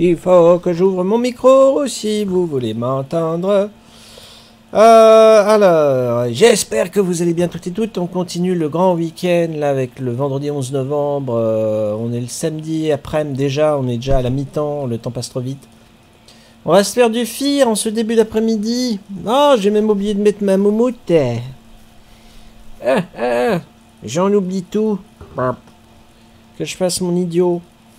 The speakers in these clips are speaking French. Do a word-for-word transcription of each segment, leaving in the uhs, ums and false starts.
Il faut que j'ouvre mon micro si vous voulez m'entendre. Euh, alors, j'espère que vous allez bien toutes et toutes. On continue le grand week-end là avec le vendredi onze novembre. Euh, on est le samedi après-midi déjà. On est déjà à la mi-temps. Le temps passe trop vite. On va se faire du fir en ce début d'après-midi. Oh, j'ai même oublié de mettre ma moumoute. Ah, ah, j'en oublie tout. Que je fasse mon idiot.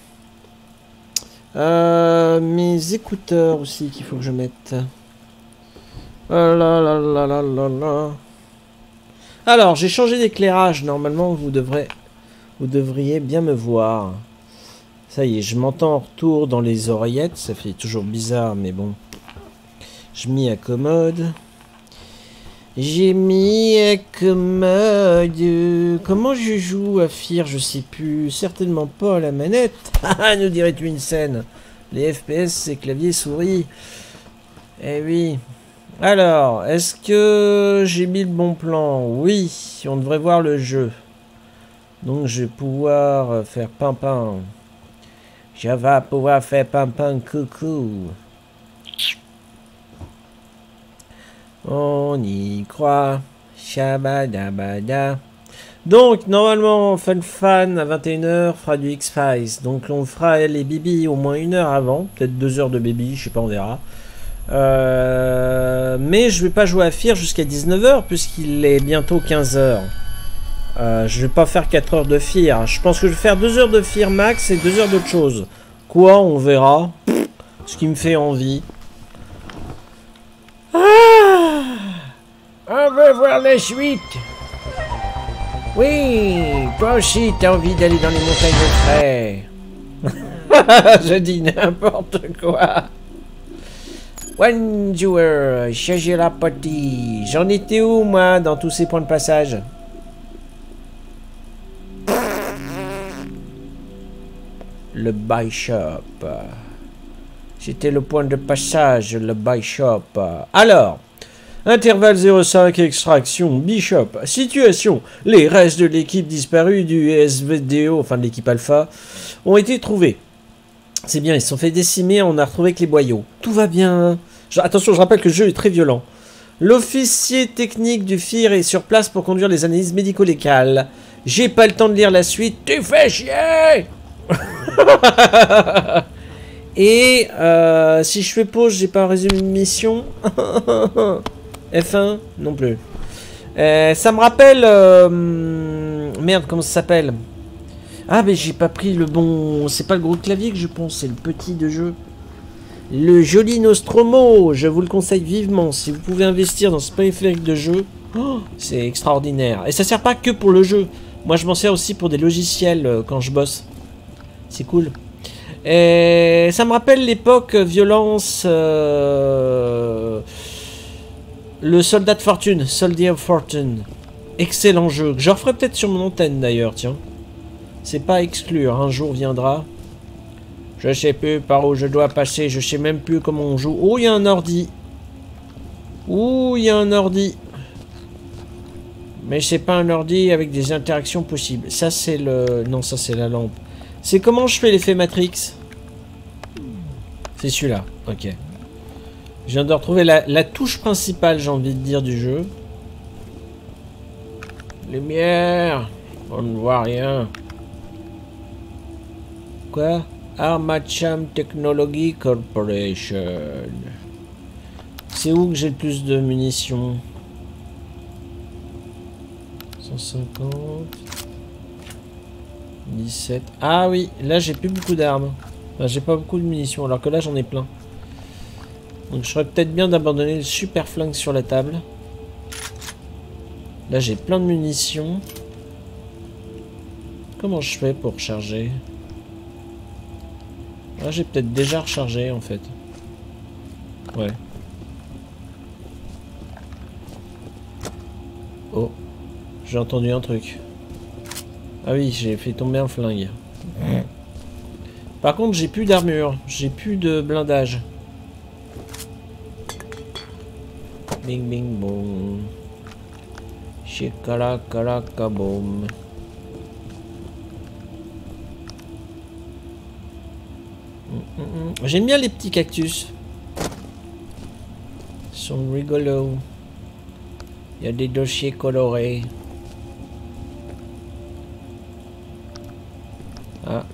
Euh, mes écouteurs aussi qu'il faut que je mette. Oh là là là là là là. Alors, j'ai changé d'éclairage. Normalement, vous devrez, vous devriez bien me voir. Ça y est, je m'entends en retour dans les oreillettes. Ça fait toujours bizarre, mais bon. Je m'y accommode. J'ai mis accommode. Comment je joue à Fir? Je sais plus. Certainement pas à la manette. Ah, nous dirais-tu une scène. Les F P S, c'est clavier souris. Eh oui. Alors, est-ce que j'ai mis le bon plan? Oui, on devrait voir le jeu. Donc, je vais pouvoir faire pimpin. Je vais pouvoir faire pimpin coucou. On y croit. Shabadabada. Donc, normalement, Fun Fan à vingt et une heures fera du X-Files. Donc, on fera les bibis au moins une heure avant. Peut-être deux heures de baby, je sais pas, on verra. Euh, mais je vais pas jouer à Fir jusqu'à dix-neuf heures puisqu'il est bientôt quinze heures. Euh, je vais pas faire quatre heures de Fir. Je pense que je vais faire deux heures de Fir max et deux heures d'autre chose. Quoi, on verra. Pff, ce qui me fait envie. Ah, on veut voir la suite. Oui, toi aussi t'as envie d'aller dans les montagnes de frais. Je dis n'importe quoi. One joueur, chargez la partie. J'en étais où, moi, dans tous ces points de passage? Le buy shop. C'était le point de passage, le buy shop. Alors, intervalle zéro cinq, extraction, Bishop. Situation, les restes de l'équipe disparue du S V D O, enfin de l'équipe Alpha, ont été trouvés. C'est bien, ils se sont fait décimer, on a retrouvé que les boyaux. Tout va bien. Je, attention, je rappelle que le jeu est très violent. L'officier technique du F I R est sur place pour conduire les analyses médico-légales. J'ai pas le temps de lire la suite. Tu fais chier. Et euh, si je fais pause, j'ai pas un résumé de mission. F un non plus. Euh, ça me rappelle... Euh, merde, comment ça s'appelle? Ah, mais j'ai pas pris le bon... C'est pas le gros clavier que je pense, c'est le petit de jeu. Le joli Nostromo, je vous le conseille vivement. Si vous pouvez investir dans ce périphérique de jeu, oh, c'est extraordinaire. Et ça sert pas que pour le jeu. Moi, je m'en sers aussi pour des logiciels euh, quand je bosse. C'est cool. Et ça me rappelle l'époque violence... Euh, le Soldat de Fortune, Soldier of Fortune. Excellent jeu. Je referai peut-être sur mon antenne d'ailleurs, tiens. C'est pas à exclure, un jour viendra. Je sais plus par où je dois passer, je sais même plus comment on joue. Oh, il y a un ordi. Oh, il y a un ordi. Mais c'est pas un ordi avec des interactions possibles. Ça, c'est le... Non, ça, c'est la lampe. C'est comment je fais l'effet Matrix? C'est celui-là, ok. Je viens de retrouver la, la touche principale, j'ai envie de dire, du jeu. Lumière. On ne voit rien. Quoi? Armacham Technology Corporation. C'est où que j'ai le plus de munitions? cent cinquante. dix-sept. Ah oui, là j'ai plus beaucoup d'armes. Enfin, j'ai pas beaucoup de munitions, alors que là j'en ai plein. Donc je ferais peut-être bien d'abandonner le super flingue sur la table. Là j'ai plein de munitions. Comment je fais pour charger? Ah, j'ai peut-être déjà rechargé en fait. Ouais. Oh, j'ai entendu un truc. Ah oui, j'ai fait tomber un flingue. Par contre, j'ai plus d'armure, j'ai plus de blindage. Bing bing boom. Shikala kala kaboom. J'aime bien les petits cactus. Ils sont rigolos. Il y a des dossiers colorés. Ah.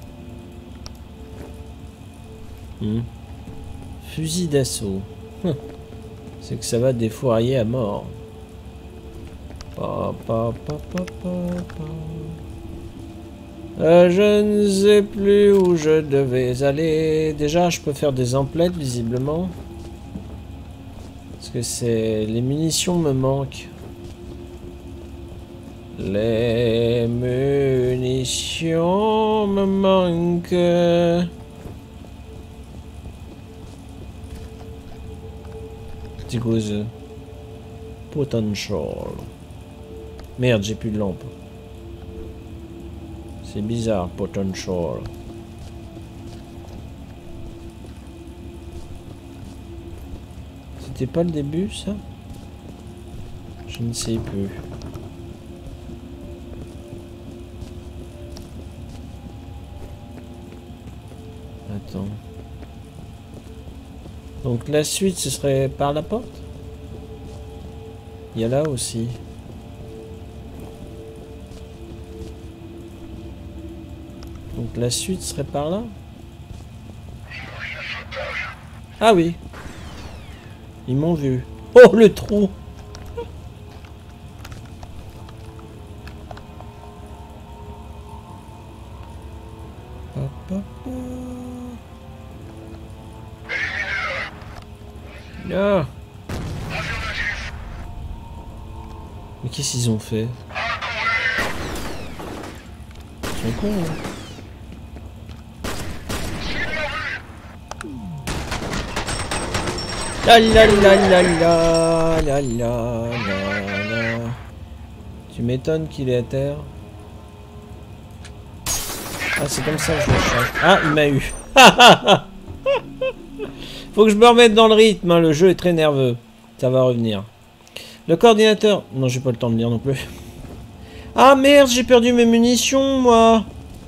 Hmm. Fusil d'assaut. C'est que ça va défourailler à mort. Pa, pa, pa, pa, pa, pa. Euh, je ne sais plus où je devais aller. Déjà, je peux faire des emplettes, visiblement. Parce que c'est... Les munitions me manquent. Les munitions me manquent. Petit cause. Potential. Merde, j'ai plus de lampe. C'est bizarre, potential. C'était pas le début, ça? Je ne sais plus. Attends. Donc la suite, ce serait par la porte? Il y a là aussi. Donc la suite serait par là? Ah oui. Ils m'ont vu. Oh le trou! Ah. Mais qu'est-ce qu'ils ont fait? Ils sont cons, hein. La la la la la la la la. Tu m'étonnes qu'il est à terre. Ah, c'est comme ça que je le chasse. Ah, il m'a eu. Faut que je me remette dans le rythme, hein. Le jeu est très nerveux. Ça va revenir. Le coordinateur... Non, j'ai pas le temps de lire non plus. Ah merde, j'ai perdu mes munitions, moi.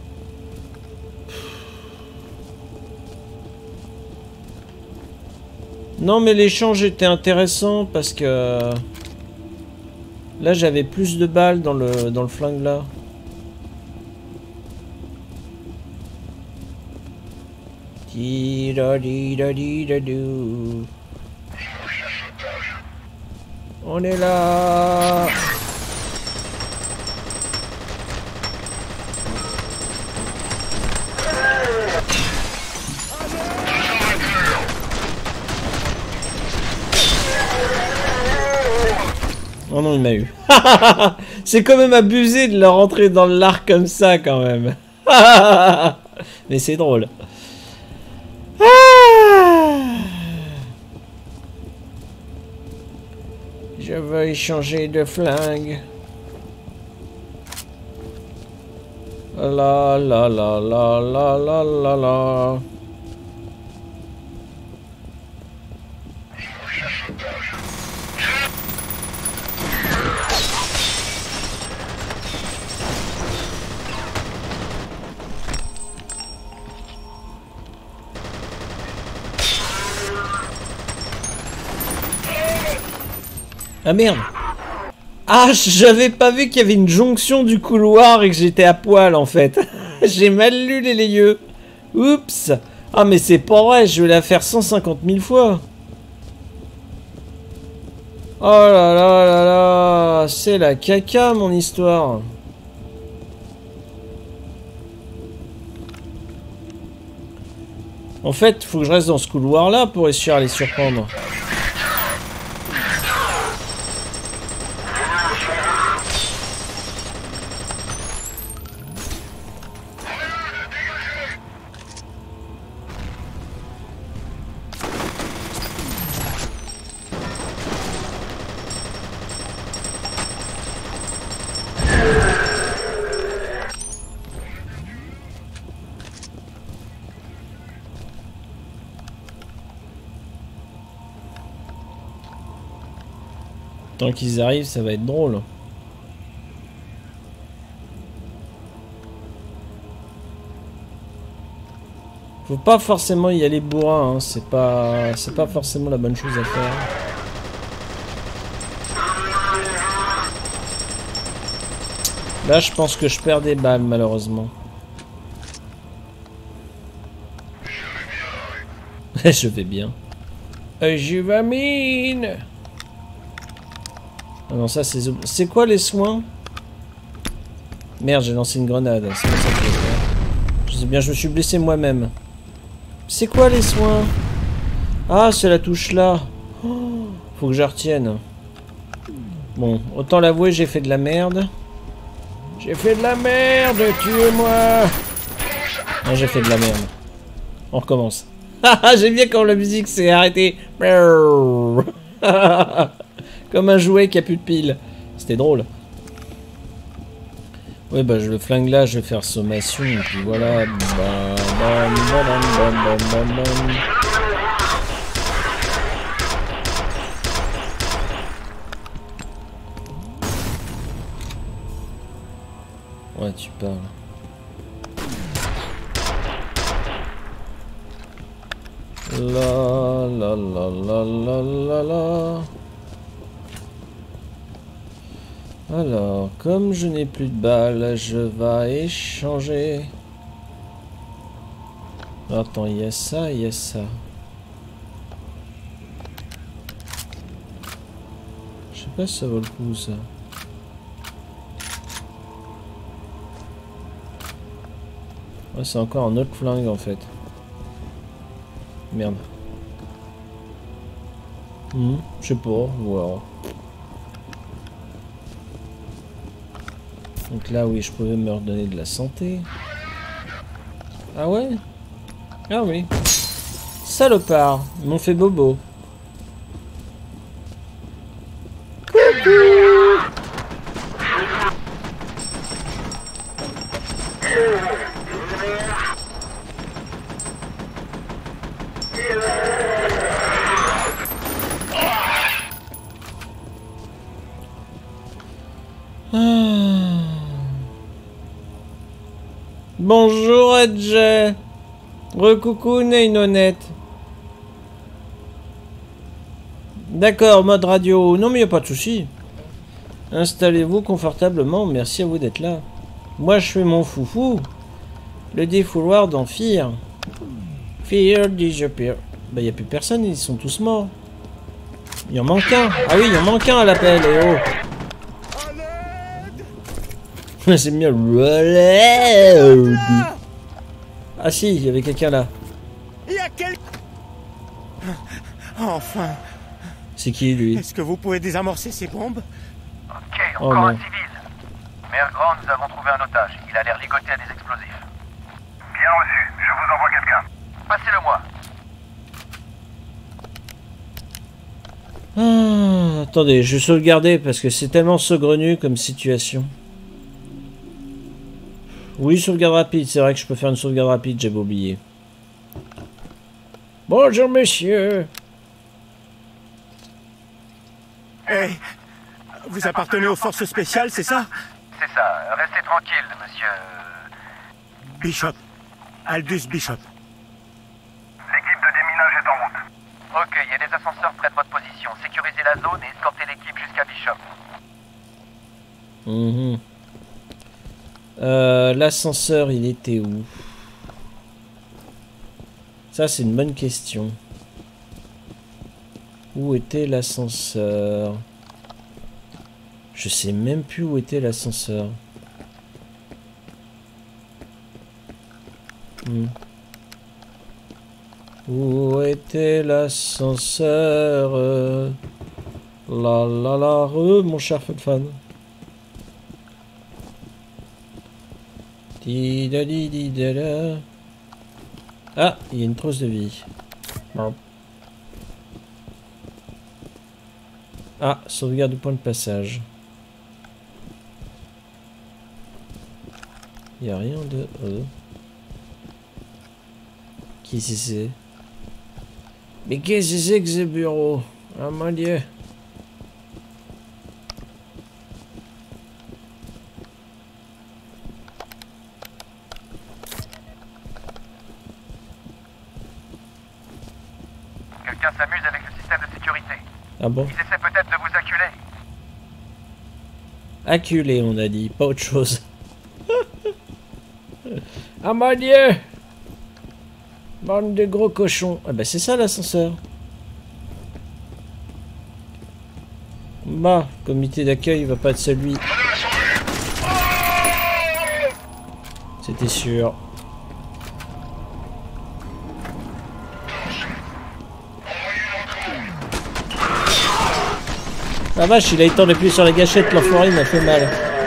Non, mais l'échange était intéressant parce que... Là, j'avais plus de balles dans le, dans le flingue, là. On est là. Oh non, il m'a eu. C'est quand même abusé de leur rentrer dans l'arc comme ça, quand même. Mais c'est drôle. Je veux échanger de flingue. La la la la la la la la. Ah merde! Ah, j'avais pas vu qu'il y avait une jonction du couloir et que j'étais à poil en fait. J'ai mal lu les lieux. Oups! Ah mais c'est pas vrai, je vais la faire cent cinquante mille fois. Oh là là là là, c'est la caca mon histoire. En fait, faut que je reste dans ce couloir là pour réussir à les surprendre. Tant qu'ils arrivent, ça va être drôle. Faut pas forcément y aller bourrin, hein. C'est pas... c'est pas forcément la bonne chose à faire. Là, je pense que je perds des balles, malheureusement. Je vais bien. Je vais mine. Ah non, ça, c'est... C'est quoi, les soins? Merde, j'ai lancé une grenade. C'est ça que je fais. Je sais bien, je me suis blessé moi-même. C'est quoi, les soins? Ah, c'est la touche là. Oh, faut que je retienne. Bon, autant l'avouer, j'ai fait de la merde. J'ai fait de la merde, tuez-moi. Non, j'ai fait de la merde. On recommence. J'aime bien quand la musique s'est arrêtée. Comme un jouet qui a plus de piles. C'était drôle. Ouais, bah je le flingue là, je vais faire sommation, et puis voilà. Bam, bam, bam, bam, bam, bam, bam. Ouais, tu parles. La la la la la la la. Alors, comme je n'ai plus de balles, je vais échanger. Attends, il y a ça, il y a ça. Je sais pas si ça vaut le coup, ça. Ouais, c'est encore un autre flingue, en fait. Merde. Hmm, je sais pas, voilà. Donc là, oui, je pouvais me redonner de la santé. Ah ouais? Ah oui. Salopard, ils m'ont fait bobo. Coucou! Bonjour Edge. Recoucou Neynonette. D'accord, mode radio. Non mais y a pas de souci. Installez-vous confortablement. Merci à vous d'être là. Moi je fais mon foufou. Le défouloir dans Fear. Fear disappear. Bah y a plus personne, ils sont tous morts. Il en manque un. Ah oui, il en manque un à l'appel. Eh oh. C'est mieux. Ah si, il y avait quelqu'un là. Il y a quel... Enfin. C'est qui lui? Est-ce que vous pouvez désamorcer ces bombes? Ok, Oh, encore non. un civil. Mère Grande, nous avons trouvé un otage. Il a l'air ligoté à des explosifs. Bien reçu, je vous envoie quelqu'un. Passez-le-moi. Ah, attendez, je vais sauvegarder parce que c'est tellement saugrenu comme situation. Oui, sauvegarde rapide, c'est vrai que je peux faire une sauvegarde rapide, j'avais oublié. Bonjour monsieur. Hey, vous appartenez aux forces spéciales, c'est ça? C'est ça, restez tranquille, monsieur... Bishop. Aldous Bishop. L'équipe de déminage est en route. Ok, il y a des ascenseurs près de votre position. Sécurisez la zone et escortez l'équipe jusqu'à Bishop. Mmh. Euh, l'ascenseur, il était où? Ça, c'est une bonne question. Où était l'ascenseur? Je sais même plus où était l'ascenseur. Hmm. Où était l'ascenseur? La la la re, mon cher fan. Di da di di da da. Ah, il y a une trousse de vie. Bon. Ah, sauvegarde du point de passage. Il n'y a rien de... Euh. Qu'est-ce que c'est? Mais qu'est-ce que c'est que ce bureau? Ah mon dieu. Quelqu'un s'amuse avec le système de sécurité. Ah bon? Ils essaient peut-être de vous acculer. Acculé, on a dit, pas autre chose. Ah mon Dieu! Bande de gros cochons. Ah bah c'est ça l'ascenseur. Bah, comité d'accueil va pas être celui. C'était sûr. La vache, il a eu le temps d'appuyer sur la gâchette, l'enfoiré, il m'a fait mal.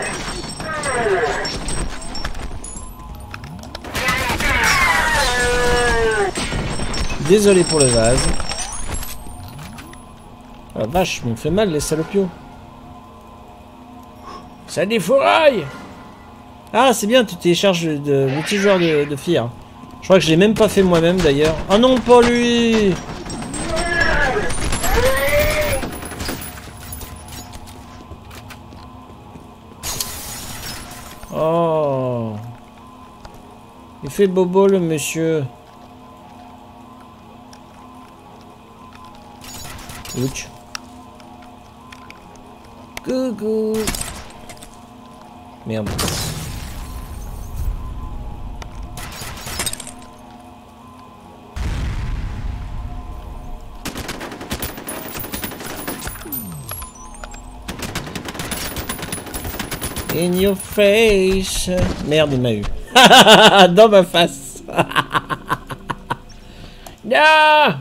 Désolé pour le vase. La vache, m'ont fait mal les salopios. Ça défouraille. Ah, c'est bien, tu télécharges de multijoueur de, de Fear. Je crois que je l'ai même pas fait moi-même d'ailleurs. Oh non, pas lui. Oh. Il fait bobo le monsieur. Ouch. Coucou. Merde. In your face. Merde, il m'a eu. Dans ma face. Non.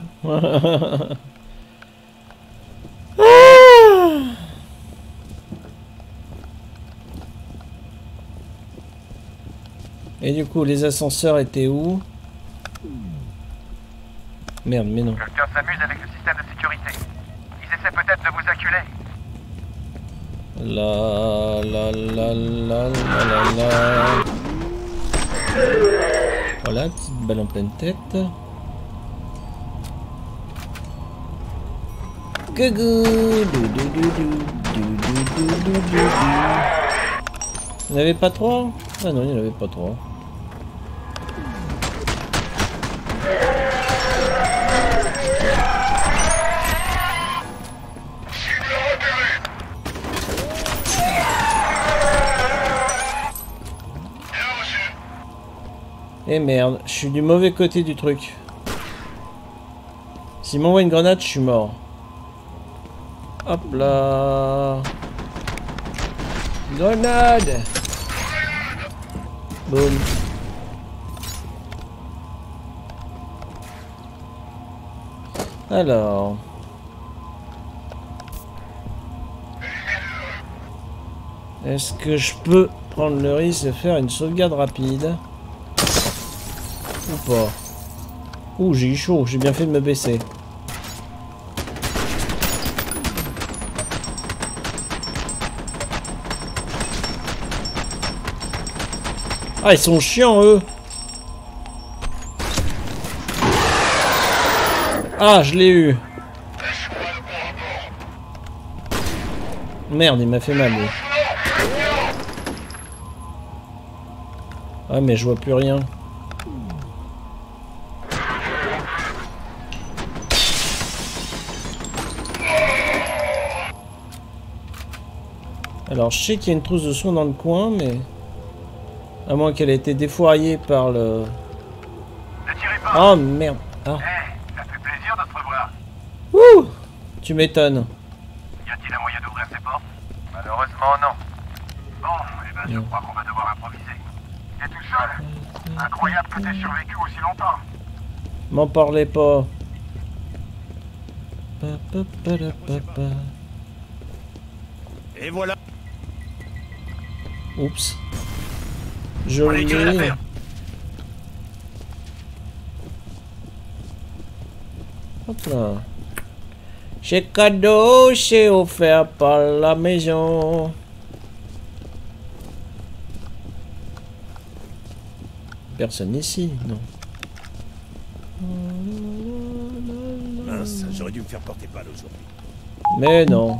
Et du coup, les ascenseurs étaient où? Merde, mais non. Quelqu'un s'amuse avec le système de sécurité. Ils essaient peut-être de vous acculer. La la la la la la la. Voilà, petite balle en pleine tête. Coucou. Il n'y en avait pas trois? Ah non, il n'y en avait pas trois. Eh merde, je suis du mauvais côté du truc. S'il m'envoie une grenade, je suis mort. Hop là. Grenade. Boum. Alors. Est-ce que je peux prendre le risque de faire une sauvegarde rapide? Ou pas? Ouh, j'ai eu chaud, j'ai bien fait de me baisser. Ah, ils sont chiants, eux. Ah, je l'ai eu. Merde, il m'a fait mal, lui. Ah, mais je vois plus rien. Alors, je sais qu'il y a une trousse de soins dans le coin, mais... À moins qu'elle ait été défouraillée par le... Ne tirez pas. Oh, merde. Ah. Hey, ça fait plaisir de te revoir. Ouh. Tu m'étonnes. Y a-t-il un moyen d'ouvrir ces portes? Malheureusement, non. Bon, eh ben, je crois qu'on va devoir improviser. T'es tout seul? Incroyable que t'aies survécu aussi longtemps. M'en parlez pas. Pa, pa, pa, la, pa, pa. Et voilà. Oups. Joli. Hop là. Chez cadeau, c'est offert par la maison. Personne ici, non. Mince, j'aurais dû me faire porter balle aujourd'hui. Mais non.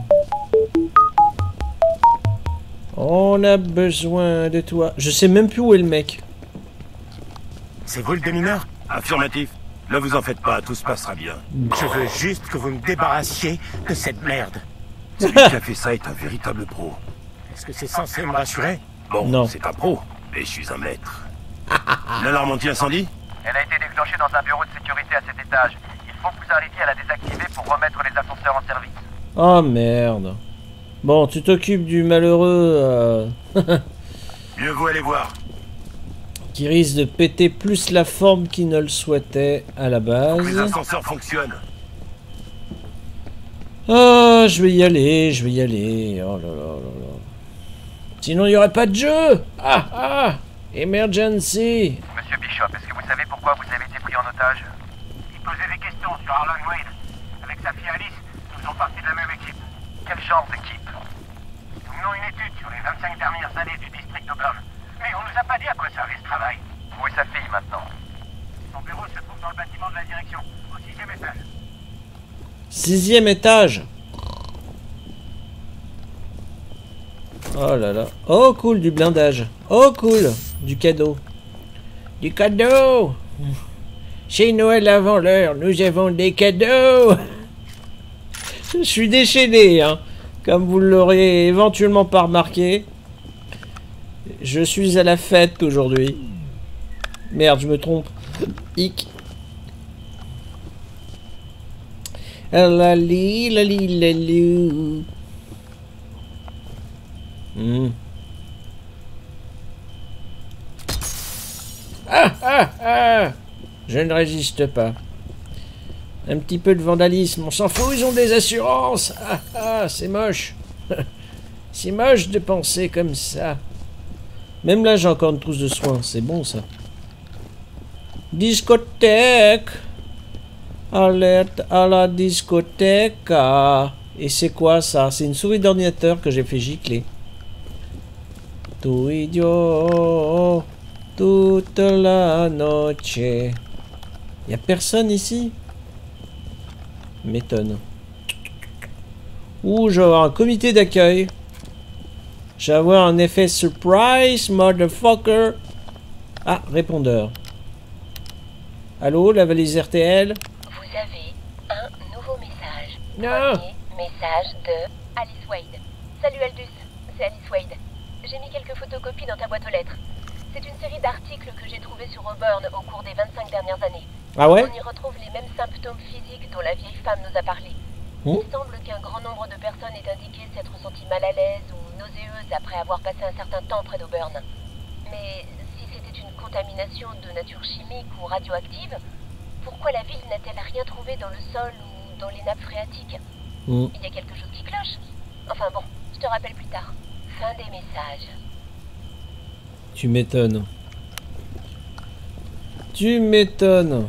On a besoin de toi. Je sais même plus où est le mec. C'est vous le démineur? Affirmatif. Ne vous en faites pas, tout se passera bien. Je veux juste que vous me débarrassiez de cette merde. Celui qui a fait ça est un véritable pro. Est-ce que c'est censé me rassurer? Bon, Non. c'est un pro, mais je suis un maître. L'alarme anti-incendie? Elle a été déclenchée dans un bureau de sécurité à cet étage. Il faut que vous arriviez à la désactiver pour remettre les ascenseurs en service. Oh merde. Bon, tu t'occupes du malheureux euh, Mieux vaut aller voir. qui risque de péter plus la forme qu'il ne le souhaitait à la Les base. ascenseurs fonctionnent. Ah, je vais y aller, je vais y aller. Oh là là là là. Sinon, il n'y aurait pas de jeu. Ah, ah. Emergency. Monsieur Bishop, est-ce que vous savez pourquoi vous avez été pris en otage? Il posait des questions sur Harlan Wade. Avec sa fille Alice, nous faisons partie de la même équipe. Quel genre d'équipe? Nous menons une étude sur les vingt-cinq dernières années du district d'Auburn. Mais on nous a pas dit à quoi servait ce travail. Où est sa fille maintenant? Son bureau se trouve dans le bâtiment de la direction, au sixième étage. Sixième étage. Oh là là. Oh cool, du blindage. Oh cool, du cadeau. Du cadeau. Chez Noël avant l'heure, nous avons des cadeaux. Je suis déchaîné, hein. Comme vous l'aurez éventuellement pas remarqué. Je suis à la fête aujourd'hui. Merde, je me trompe. Hic. La li la li la lou. Hmm. Ah ah ah. Je ne résiste pas. Un petit peu de vandalisme, on s'en fout, ils ont des assurances. Ah ah, c'est moche. C'est moche de penser comme ça. Même là, j'ai encore une trousse de soins, c'est bon ça. Discothèque. Alerte à la discothèque. Et c'est quoi ça? C'est une souris d'ordinateur que j'ai fait gicler. Tout idiot. Toute la noche. Y'a personne ici? M'étonne. Ouh, je vais avoir un comité d'accueil. Je vais avoir un effet surprise, motherfucker. Ah, répondeur. Allô, la valise R T L? Vous avez un nouveau message. Non. Premier message de Alice Wade. Salut Aldous, c'est Alice Wade. J'ai mis quelques photocopies dans ta boîte aux lettres. C'est une série d'articles que j'ai trouvés sur Auburn au cours des vingt-cinq dernières années. Ah ouais? On y retrouve les mêmes symptômes physiques dont la vieille femme nous a parlé. Hmm? Il semble qu'un grand nombre de personnes aient indiqué s'être senties mal à l'aise ou nauséeuses après avoir passé un certain temps près d'Auburn. Mais si c'était une contamination de nature chimique ou radioactive, pourquoi la ville n'a-t-elle rien trouvé dans le sol ou dans les nappes phréatiques? Hmm. Il y a quelque chose qui cloche. Enfin bon, je te rappelle plus tard. Fin des messages. Tu m'étonnes. Tu m'étonnes.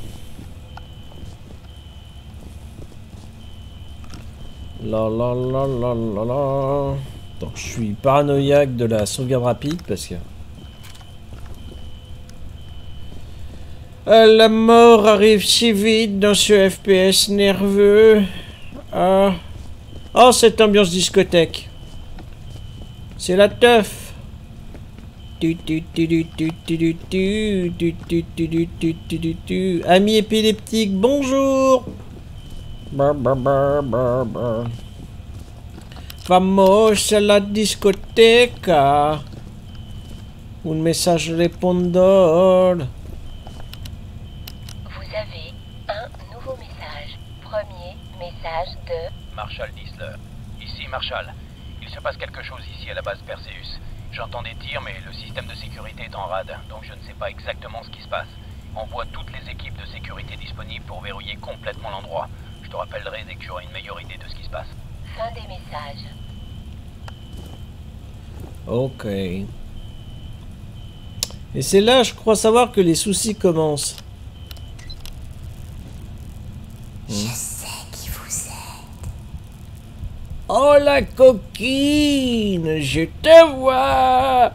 La la la la la la. Attends, je suis paranoïaque de la sauvegarde rapide parce que... Ah, la mort arrive si vite dans ce F P S nerveux. Ah. Oh, cette ambiance discothèque. C'est la teuf. Ami épileptique, bonjour. Vamos a la discoteca. Un message répondeur. Vous avez un nouveau message. Premier message de... Marshall Disler. Ici Marshall. Il se passe quelque chose ici à la base Perseus. J'entends des tirs, mais le système de sécurité est en rade, donc je ne sais pas exactement ce qui se passe. Envoie toutes les équipes de sécurité disponibles pour verrouiller complètement l'endroit. Je te rappellerai dès que j'aurai une meilleure idée de ce qui se passe. Fin des messages. Ok. Et c'est là, je crois savoir que les soucis commencent. Je sais qui vous êtes. Oh la coquine, je te vois.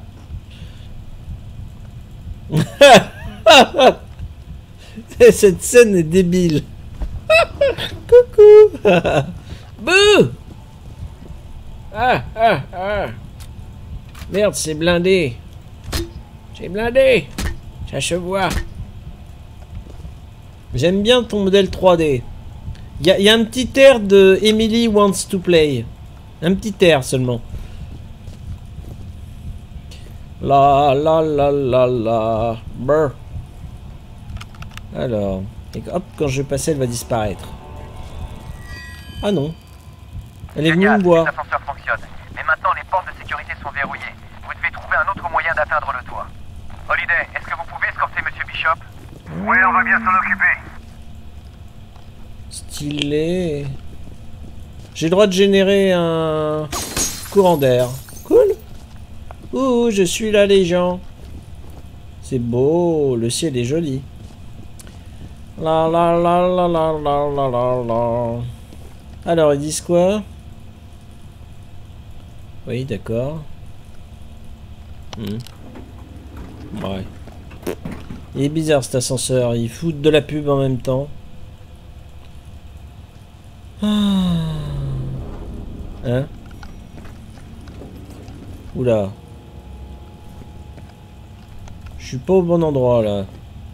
Cette scène est débile. Coucou. Bouh. Ah, ah, ah. Merde, c'est blindé. C'est blindé. Ça se voit. J'aime bien ton modèle trois D. Il y, y a un petit air de Emily Wants to Play. Un petit air seulement. La la la la la. Brr. Alors. Et hop, quand je vais passer, elle va disparaître. Ah non. Elle est venue me voir. L'ascenseur fonctionne. Mais maintenant, les portes de sécurité sont verrouillées. Vous devez trouver un autre moyen d'atteindre le toit. Holiday, est-ce que vous pouvez escorter Monsieur Bishop? Oui, on va bien s'en occuper. Stylé. J'ai le droit de générer un courant d'air. Cool. Ouh, je suis là, les gens. C'est beau. Le ciel est joli. La la la la la la la la la. Alors, ils disent quoi? Oui, d'accord. Hmm. Ouais. Il est bizarre cet ascenseur. Il fout de la pub en même temps. Ah. Hein? Oula. Je suis pas au bon endroit là.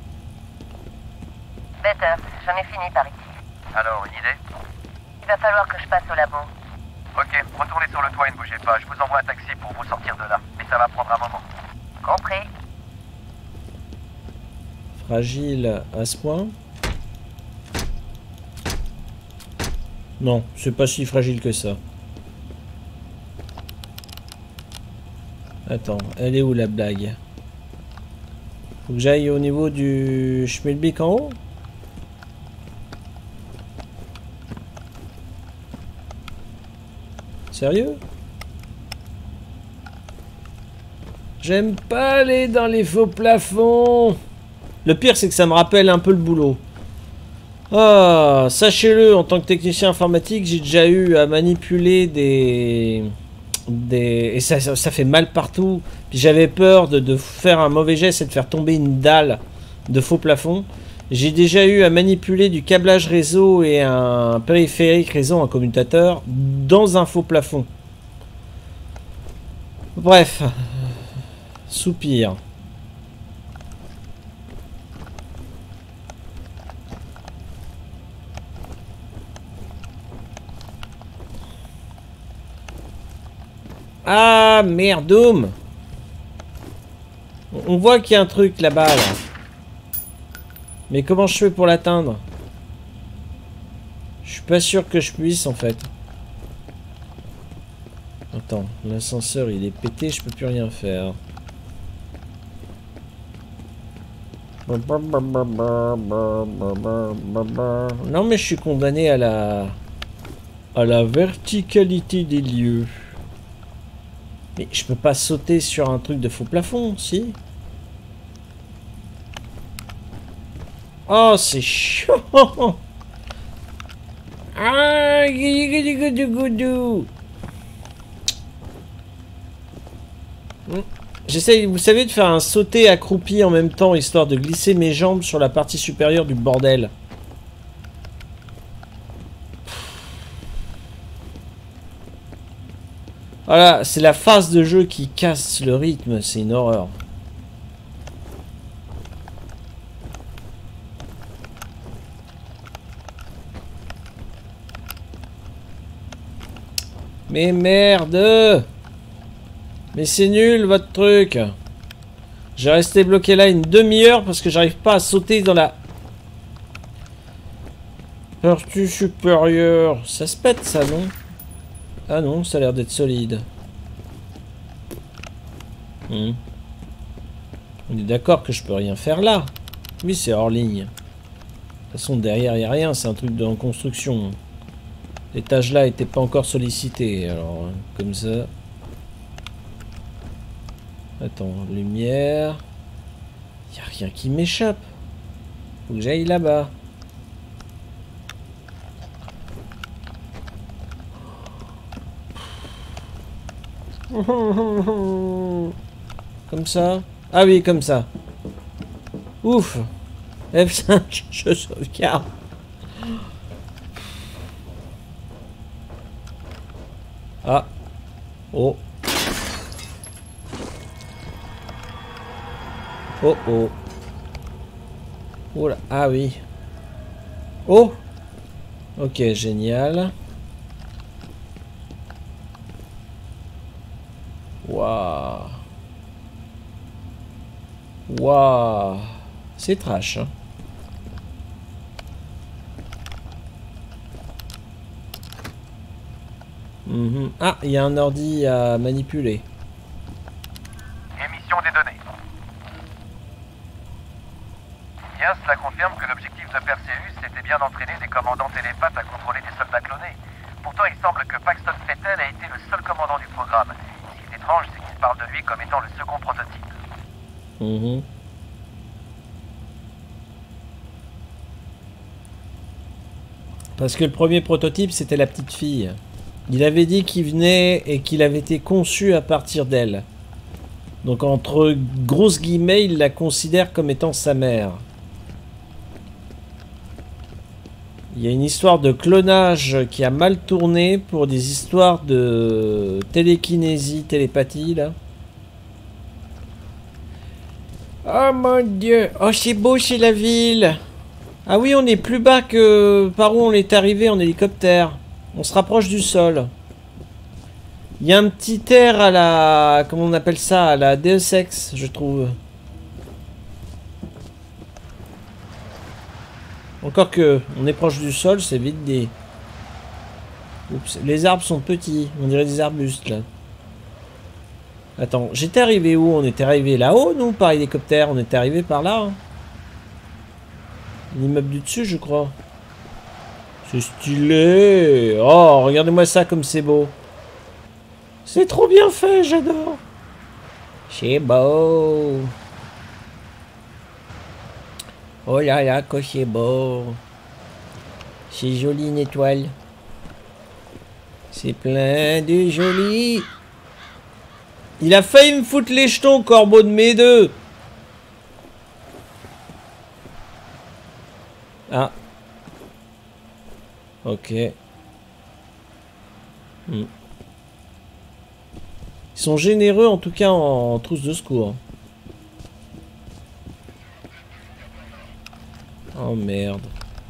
Better, j'en ai fini par ici. Alors, une idée? Il va falloir que je passe au labo. Ok, retournez sur le toit et ne bougez pas. Je vous envoie un taxi pour vous sortir de là. Mais ça va prendre un moment. Compris. Fragile à ce point? Non, c'est pas si fragile que ça. Attends, elle est où la blague? Faut que j'aille au niveau du Schmelbeck en haut? Sérieux? J'aime pas aller dans les faux plafonds. Le pire, c'est que ça me rappelle un peu le boulot. Ah, sachez-le, en tant que technicien informatique, j'ai déjà eu à manipuler des... des... Et ça, ça, ça fait mal partout. Puis j'avais peur de, de faire un mauvais geste et de faire tomber une dalle de faux plafond. J'ai déjà eu à manipuler du câblage réseau et un périphérique réseau, un commutateur, dans un faux plafond. Bref. Soupir. Ah, merdoum. On voit qu'il y a un truc là-bas, là. Mais comment je fais pour l'atteindre? Je suis pas sûr que je puisse, en fait. Attends, l'ascenseur, il est pété, je peux plus rien faire. Non, mais je suis condamné à la... à la verticalité des lieux. Mais je peux pas sauter sur un truc de faux plafond, si? Oh, c'est chaud! Ah, j'essaye, vous savez, de faire un sauté accroupi en même temps, histoire de glisser mes jambes sur la partie supérieure du bordel. Voilà, c'est la phase de jeu qui casse le rythme, c'est une horreur. Mais merde! Mais c'est nul votre truc! J'ai resté bloqué là une demi-heure parce que j'arrive pas à sauter dans la partie supérieure. Ça se pète ça, non? Ah non, ça a l'air d'être solide. Hmm. On est d'accord que je peux rien faire là. Oui, c'est hors ligne. De toute façon, derrière, il n'y a rien. C'est un truc de en construction. L'étage là n'était pas encore sollicité. Alors, hein, comme ça. Attends, lumière. Il n'y a rien qui m'échappe. Faut que j'aille là-bas. Comme ça? Ah oui, comme ça. Ouf. F cinq, je sauvegarde. Ah. Oh. Oh oh. Oula. Ah oui. Oh! Ok, génial. Waouh! Waouh! C'est trash, hein? Mm-hmm. Ah, il y a un ordi à manipuler. Émission des données. Bien, cela confirme que l'objectif de Perseus était bien d'entraîner des commandants télépathes à contrôler des soldats clonés. Pourtant, il semble que Paxton Fettel a été le seul commandant du programme. Ce qui est étrange, c'est qu'il parle de lui comme étant le second prototype. Mm-hmm. Parce que le premier prototype, c'était la petite fille. Il avait dit qu'il venait et qu'il avait été conçu à partir d'elle. Donc entre grosses guillemets, il la considère comme étant sa mère. Il y a une histoire de clonage qui a mal tourné pour des histoires de télékinésie, télépathie, là. Oh mon Dieu! Oh, c'est beau, c'est la ville! Ah oui, on est plus bas que par où on est arrivé en hélicoptère. On se rapproche du sol. Il y a un petit air à la... Comment on appelle ça? À la Deus Ex, je trouve. Encore que, on est proche du sol, c'est vite dit. Oups, les arbres sont petits. On dirait des arbustes, là. Attends, j'étais arrivé où? On était arrivé là-haut, nous, par hélicoptère. On était arrivé par là. Hein. L'immeuble du dessus, je crois. C'est stylé. Oh, regardez-moi ça comme c'est beau. C'est trop bien fait, j'adore. C'est beau. Oh là là, que c'est beau. C'est joli une étoile. C'est plein de joli. Il a failli me foutre les jetons, corbeau de mes deux. Ah. Ok. Hmm. Ils sont généreux en tout cas en, en trousse de secours. Oh merde.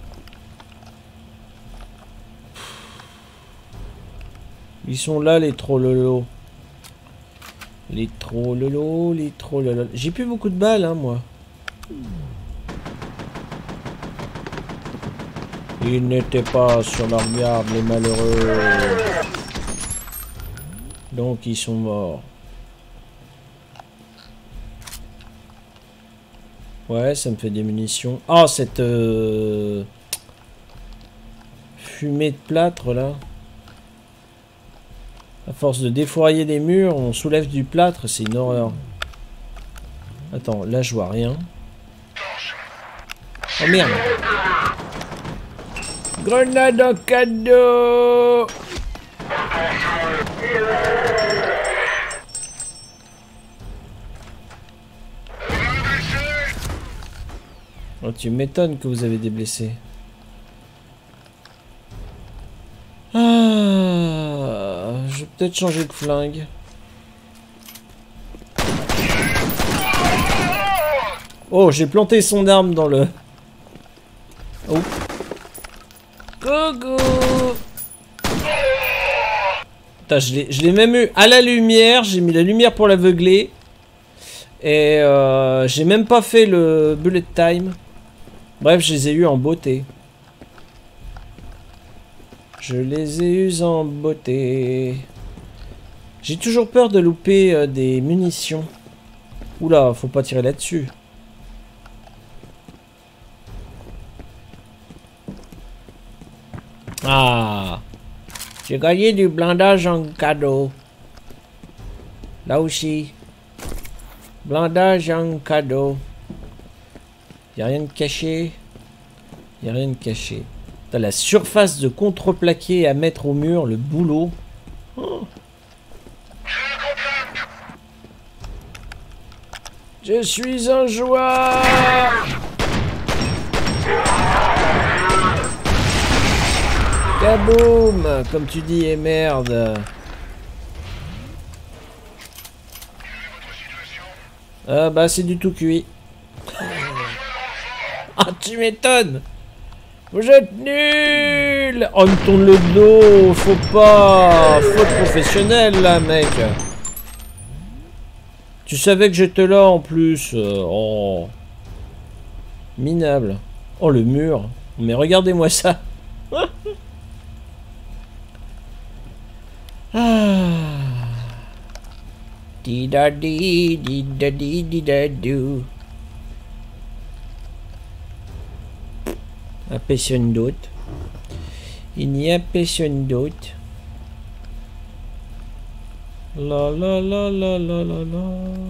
Ils sont là les trollolos. Les trollolos, les trollolos. J'ai plus beaucoup de balles hein moi. Ils n'étaient pas sur leur garde, les malheureux. Donc ils sont morts. Ouais, ça me fait des munitions. Ah, cette euh... fumée de plâtre là. À force de défourailler les murs, on soulève du plâtre, c'est une horreur. Attends, là je vois rien. Oh merde. Grenade en cadeau. Oh, tu m'étonnes que vous avez des blessés. Ah, je vais peut-être changer de flingue. Oh, j'ai planté son arme dans le... Oh. Gogo. Putain, je l'ai même eu à la lumière. J'ai mis la lumière pour l'aveugler. Et euh, j'ai même pas fait le bullet time. Bref, je les ai eus en beauté. Je les ai eus en beauté. J'ai toujours peur de louper euh, des munitions. Oula, faut pas tirer là-dessus. Ah, j'ai gagné du blindage en cadeau. Là aussi. Blindage en cadeau. Y'a rien de caché. Y'a rien de caché. T'as la surface de contreplaqué à mettre au mur, le boulot. Oh. Je suis un joueur. Kaboum, comme tu dis, et merde. Ah bah c'est du tout cuit. Ah tu m'étonnes. Vous êtes nuls! Oh, il me tourne le dos! Faut pas! Faut être professionnel, là, mec! Tu savais que j'étais là, en plus! Oh! Minable! Oh, le mur! Mais regardez-moi ça! Ah! Di-da-di, di-da-di, di-da-dou. A personne d'autre. Il n'y a personne d'autre. La la la la la la la.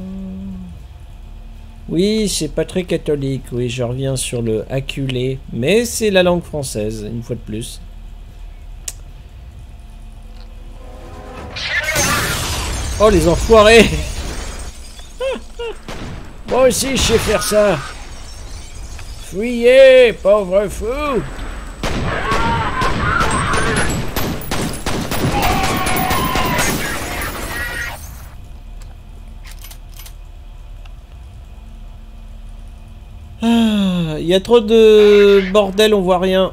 Oui, c'est pas très catholique. Oui, je reviens sur le acculé. Mais c'est la langue française, une fois de plus. Oh, les enfoirés! Moi aussi, je sais faire ça. Fuyez, pauvre fou! Ah, il y a trop de bordel, on voit rien.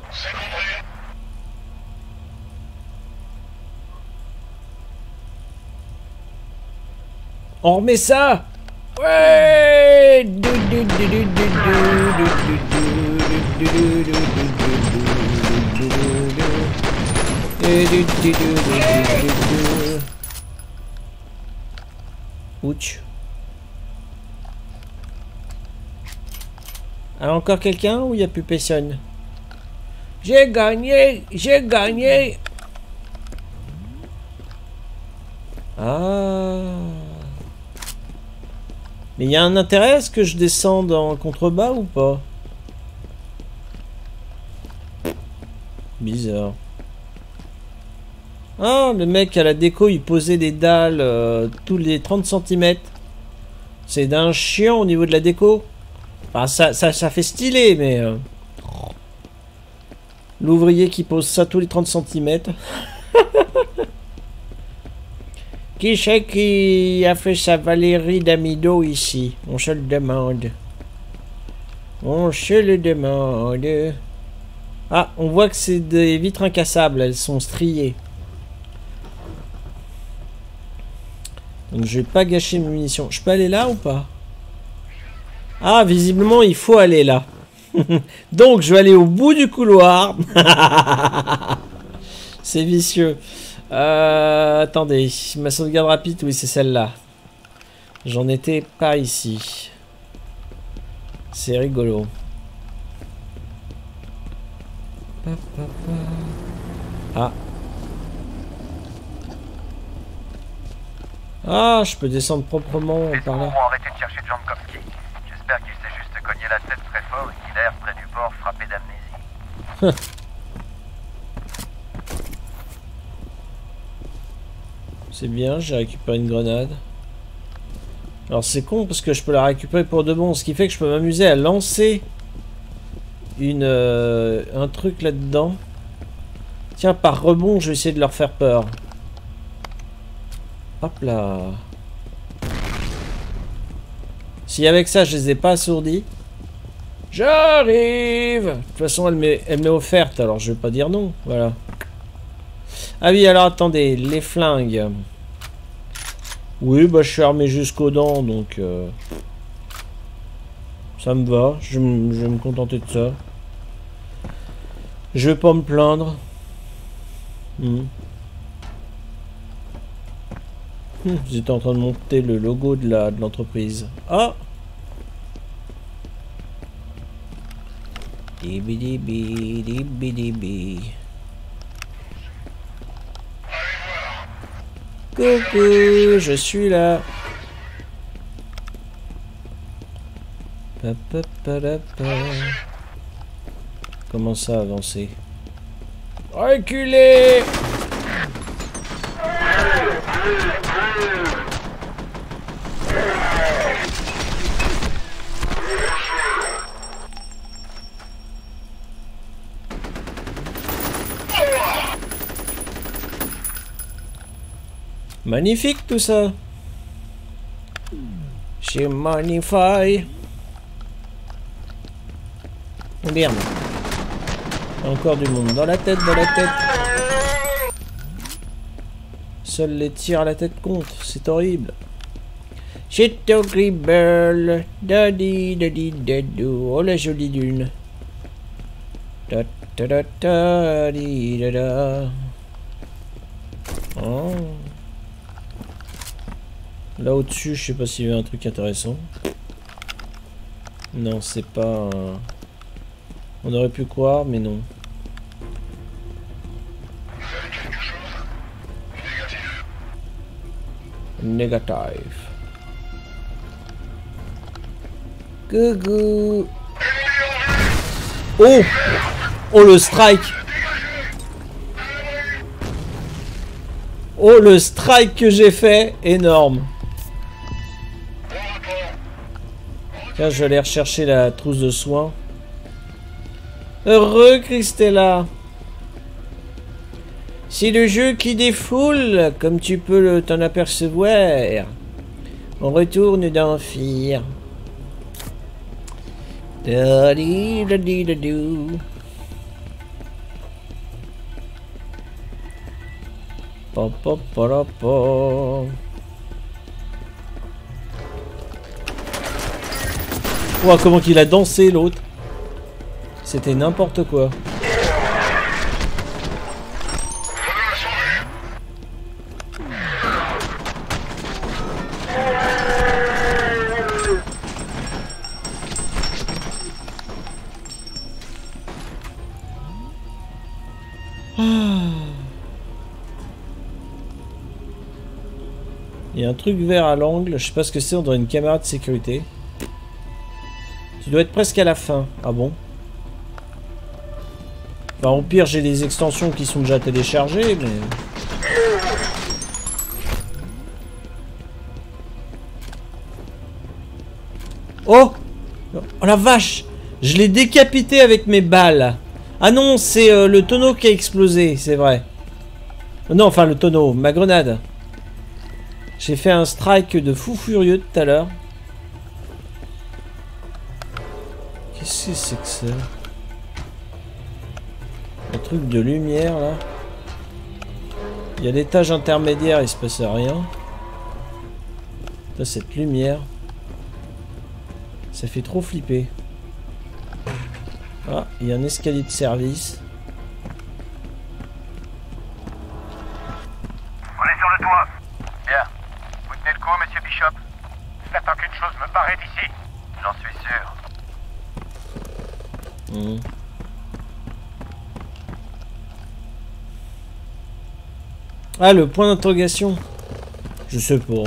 On remet ça. Ouais. Ouch. Ah, encore quelqu'un ou il n'y a plus personne? J'ai gagné, j'ai gagné. Ah. Mais il y a un intérêt à ce que je descende en contrebas ou pas? Bizarre. Ah, le mec à la déco, il posait des dalles euh, tous les trente centimètres. C'est d'un chiant au niveau de la déco. Enfin, ça, ça, ça fait stylé, mais... Euh... L'ouvrier qui pose ça tous les trente centimètres. Qui c'est qui a fait sa Valérie d'Amido ici? On se le demande. On se le demande. Ah, on voit que c'est des vitres incassables. Elles sont striées. Donc je vais pas gâcher mes munitions. Je peux aller là ou pas? Ah, visiblement il faut aller là. Donc je vais aller au bout du couloir. C'est vicieux. Euh, attendez, ma sauvegarde rapide, oui c'est celle-là. J'en étais pas ici. C'est rigolo. Ah. Ah, je peux descendre proprement Les par secours là. ont arrêté de chercher Jankowski. J'espère qu'il s'est juste cogné la tête très fort et qu'il a l'air près du port frappé d'amnésie. C'est bien, j'ai récupéré une grenade. Alors c'est con parce que je peux la récupérer pour de bon, ce qui fait que je peux m'amuser à lancer une euh, un truc là-dedans. Tiens, par rebond, je vais essayer de leur faire peur. Hop là. Si avec ça, je les ai pas assourdis. J'arrive. De toute façon, elle m'est elle m'est offerte, alors je vais pas dire non. Voilà. Ah oui, alors attendez, les flingues. Oui, bah je suis armé jusqu'aux dents, donc... Euh, ça me va, je, je vais me contenter de ça. Je vais pas me plaindre. Hmm. Hmm, vous étiez en train de monter le logo de la de l'entreprise. Ah! Dibi-dibi, dibi-dibi. Coucou, je suis là. Pa, pa, pa, pa, pa. Comment ça avancer? Reculez! Magnifique tout ça. C'est magnifique. Merde. Encore du monde. Dans la tête, dans la tête. Seuls les tirs à la tête comptent. C'est horrible. C'est horrible. Daddy, daddy, dadou. Oh la jolie lune. Da, da, da, da, di, da, da. Oh. Là au-dessus, je sais pas s'il y a un truc intéressant. Non, c'est pas... Un... On aurait pu croire, mais non. Négatif. Coucou. Oh! Oh le strike! Oh le strike que j'ai fait! Énorme! Tiens, je vais aller rechercher la trousse de soins. Heureux Christella! C'est le jeu qui défoule, comme tu peux t'en apercevoir. On retourne dans Fear. Da di da di da do. Pa pa pa pa pa. Oh, comment qu'il a dansé l'autre. C'était n'importe quoi. Il y a un truc vert à l'angle, je sais pas ce que c'est, on dirait une caméra de sécurité. Tu dois être presque à la fin. Ah bon? Enfin, au pire, j'ai des extensions qui sont déjà téléchargées, mais... Oh! Oh la vache! Je l'ai décapité avec mes balles. Ah non, c'est euh, le tonneau qui a explosé, c'est vrai. Non, enfin le tonneau, ma grenade. J'ai fait un strike de fou furieux tout à l'heure. Qu'est-ce que c'est que ça? Un truc de lumière là. Il y a l'étage intermédiaire, il se passe rien. Là, cette lumière. Ça fait trop flipper. Ah, il y a un escalier de service. On est sur le toit. Bien. Vous tenez le coup, monsieur Bishop? J'attends qu'une chose, me barrer d'ici. J'en suis sûr. Mmh. Ah, le point d'interrogation. Je sais pas.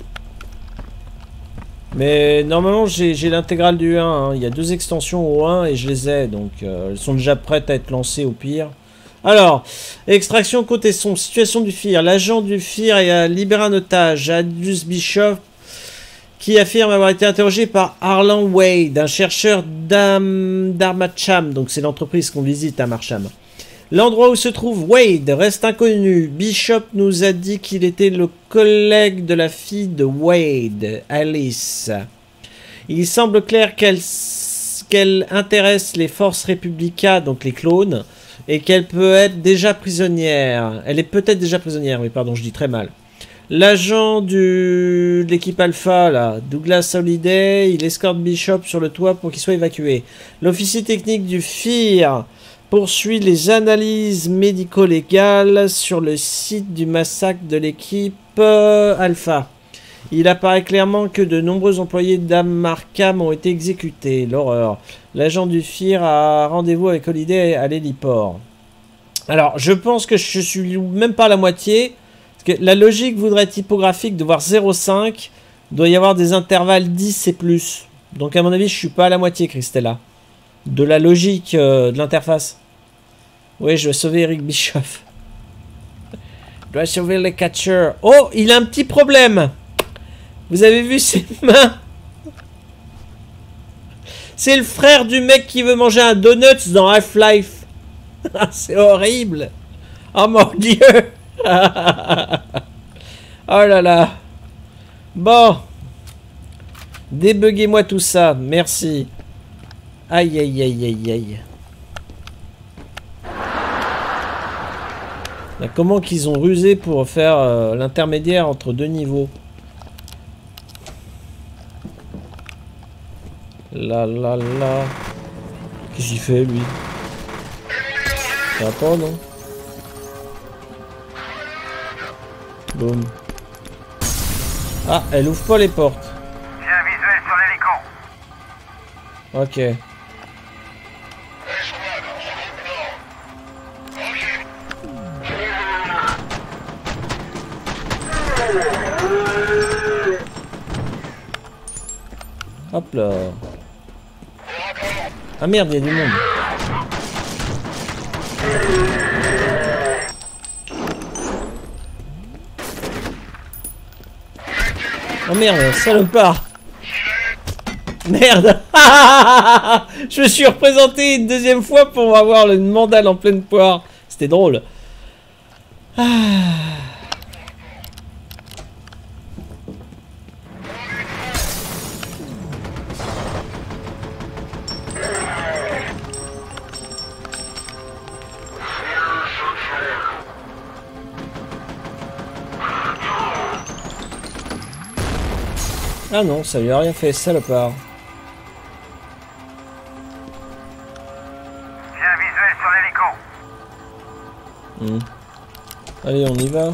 Mais normalement, j'ai l'intégrale du un. Hein. Il y a deux extensions au un et je les ai. Donc, euh, elles sont déjà prêtes à être lancées au pire. Alors, extraction côté son. Situation du F I R. L'agent du F I R a libéré un otage, Adius Bishop, qui affirme avoir été interrogé par Harlan Wade, un chercheur d'Armacham. Donc, c'est l'entreprise qu'on visite à Marcham. L'endroit où se trouve Wade reste inconnu. Bishop nous a dit qu'il était le collègue de la fille de Wade, Alice. Il semble clair qu'elle qu'elle intéresse les forces républicaines, donc les clones, et qu'elle peut être déjà prisonnière. Elle est peut-être déjà prisonnière, oui, pardon, je dis très mal. L'agent de l'équipe Alpha, là, Douglas Holliday, il escorte Bishop sur le toit pour qu'il soit évacué. L'officier technique du F I R poursuit les analyses médico-légales sur le site du massacre de l'équipe euh, Alpha. Il apparaît clairement que de nombreux employés d'Amarkham ont été exécutés. L'horreur. L'agent du F I R a rendez-vous avec Holiday à l'héliport. Alors, je pense que je suis même pas à la moitié. Parce que la logique voudrait typographique de voir zéro virgule cinq. Il doit y avoir des intervalles dix et plus. Donc, à mon avis, je suis pas à la moitié, Christella. De la logique euh, de l'interface. Oui, je vais sauver Eric Bischoff. Je dois sauver les catcheurs. Oh, il a un petit problème. Vous avez vu ses mains? C'est le frère du mec qui veut manger un donut dans Half-Life. C'est horrible. Oh mon dieu. Oh là là. Bon. Débuguez-moi tout ça. Merci. Aïe aïe aïe aïe aïe. Là, comment qu'ils ont rusé pour faire euh, l'intermédiaire entre deux niveaux. Là, là, là. Qu'est-ce qu'il fait, lui? Ça va pas, non? Boum. Ah, elle ouvre pas les portes. J'ai un visuel sur l'hélico. Ok. Hop là. Ah merde, il y a du monde. Oh merde, salopard. Merde. Je me suis représenté une deuxième fois pour avoir le mandal en pleine poire. C'était drôle. Ah. Ah non, ça lui a rien fait, salopard. J'ai un visuel sur l'hélico. Hmm. Allez, on y va.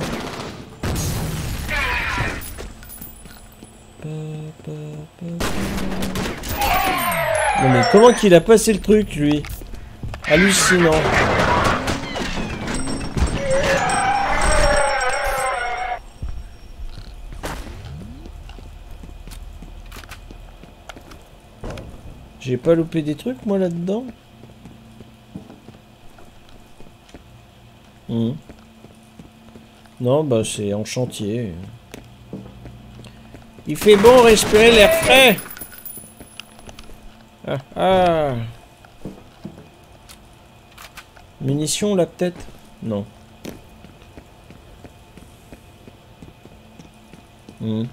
Non mais comment qu'il a passé le truc, lui? Hallucinant. J'ai pas loupé des trucs, moi, là-dedans? Mmh. Non, bah, c'est en chantier. Il fait bon respirer l'air frais! Ah, ah. Munitions, là, peut-être? Non. Mmh.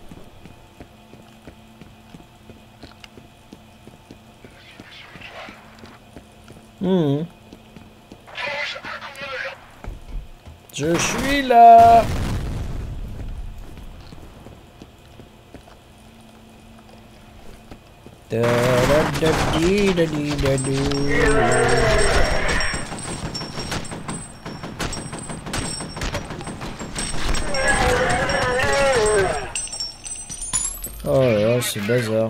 Mmh. Je suis là. Da, da, da, di, da, di, da, di. Oh là là, c'est bazar.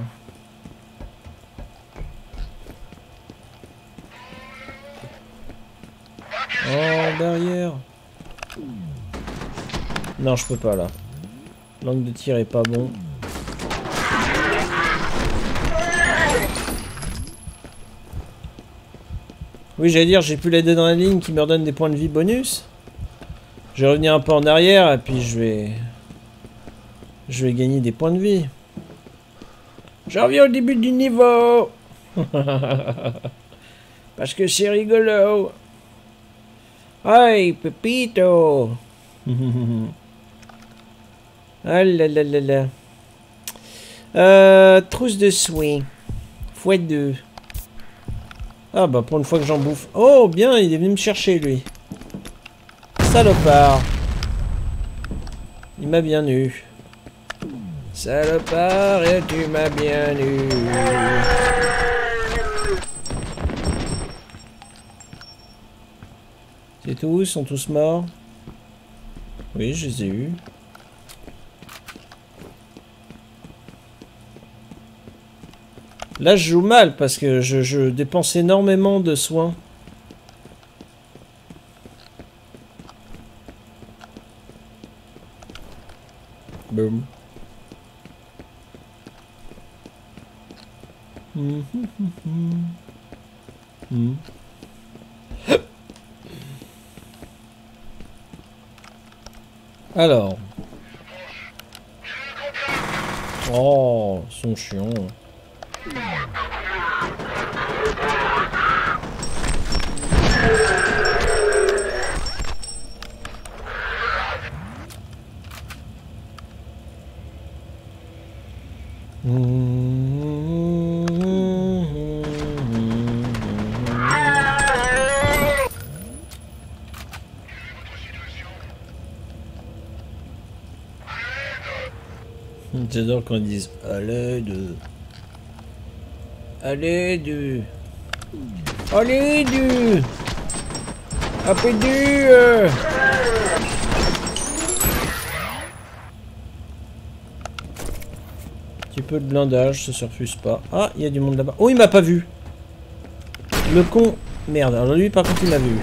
Oh, derrière. Non, je peux pas là. L'angle de tir est pas bon. Oui, j'allais dire, j'ai plus la d'adrénaline qui me redonne des points de vie bonus. Je vais revenir un peu en arrière et puis je vais... Je vais gagner des points de vie. Je reviens au début du niveau. Parce que c'est rigolo. Hey, Pepito. Ah là là là là. Euh, trousse de soins. fois deux. Ah bah pour une fois que j'en bouffe. Oh bien, il est venu me chercher lui. Salopard. Il m'a bien eu. Salopard, et tu m'as bien eu. C'est tout, ils sont tous morts. Oui, je les ai eus. Là, je joue mal parce que je, je dépense énormément de soins. Boum. Mmh, mmh, mmh. Mmh. Alors. Oh, ils sont chiants. J'adore quand ils disent allez de. Allez de. Allez de. Après du. Euh... Petit peu de blindage, ça se refuse pas. Ah, il y a du monde là-bas. Oh, il m'a pas vu. Le con. Merde, alors lui par contre il m'a vu.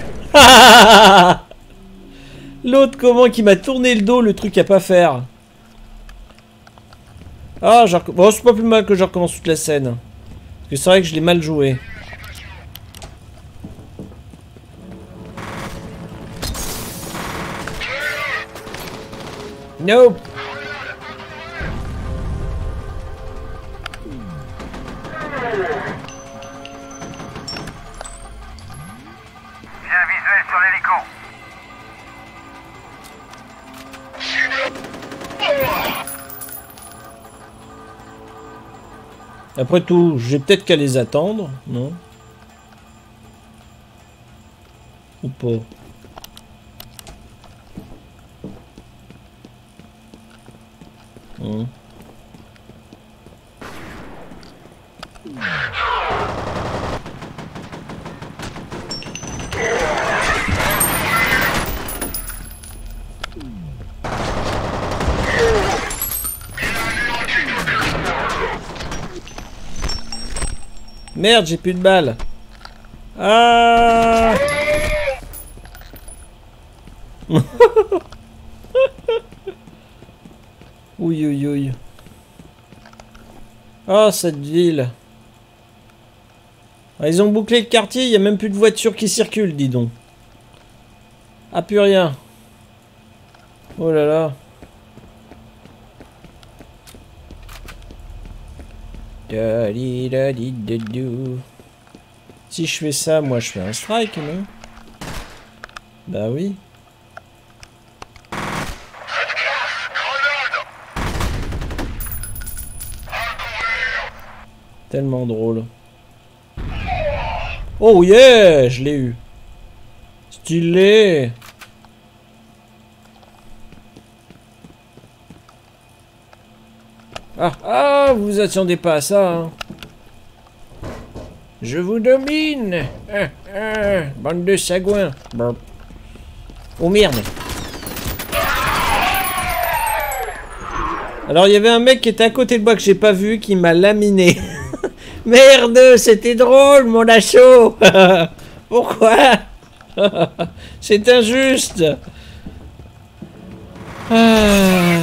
L'autre comment qui m'a tourné le dos, le truc à pas faire. Ah, je bon, c'est pas plus mal que je recommence toute la scène. Parce que c'est vrai que je l'ai mal joué. Nope. J'ai un visuel sur l'hélico. Après tout, j'ai peut-être qu'à les attendre, non? Ou pas? Hum. Merde, j'ai plus de balles. Ah. Ouille, ouille, ouille. Oh, cette ville. Ah, ils ont bouclé le quartier, il n'y a même plus de voitures qui circulent, dis donc. Ah, plus rien. Oh là là. Si je fais ça, moi je fais un strike, non? Bah oui. Tellement drôle. Oh yeah, je l'ai eu. Stylé. Ah, ah, vous vous attendez pas à ça, hein. Je vous domine. Ah, ah, bande de sagouins. Bon. Oh merde. Alors il y avait un mec qui était à côté de moi que j'ai pas vu qui m'a laminé. Merde, c'était drôle mon assaut. Pourquoi? C'est injuste. Ah.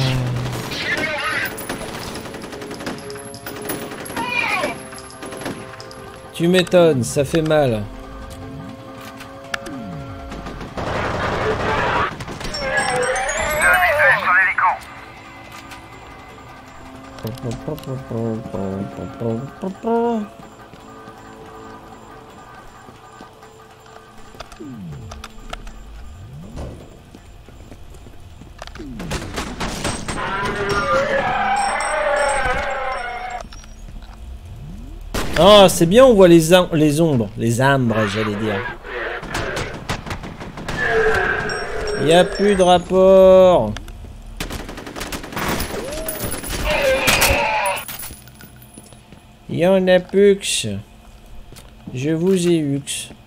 Tu m'étonnes, ça fait mal. Ah, c'est bien, on voit les, les ombres, les ambres, j'allais dire. Il n'y a plus de rapport. Il y en a plus. Je vous ai eu.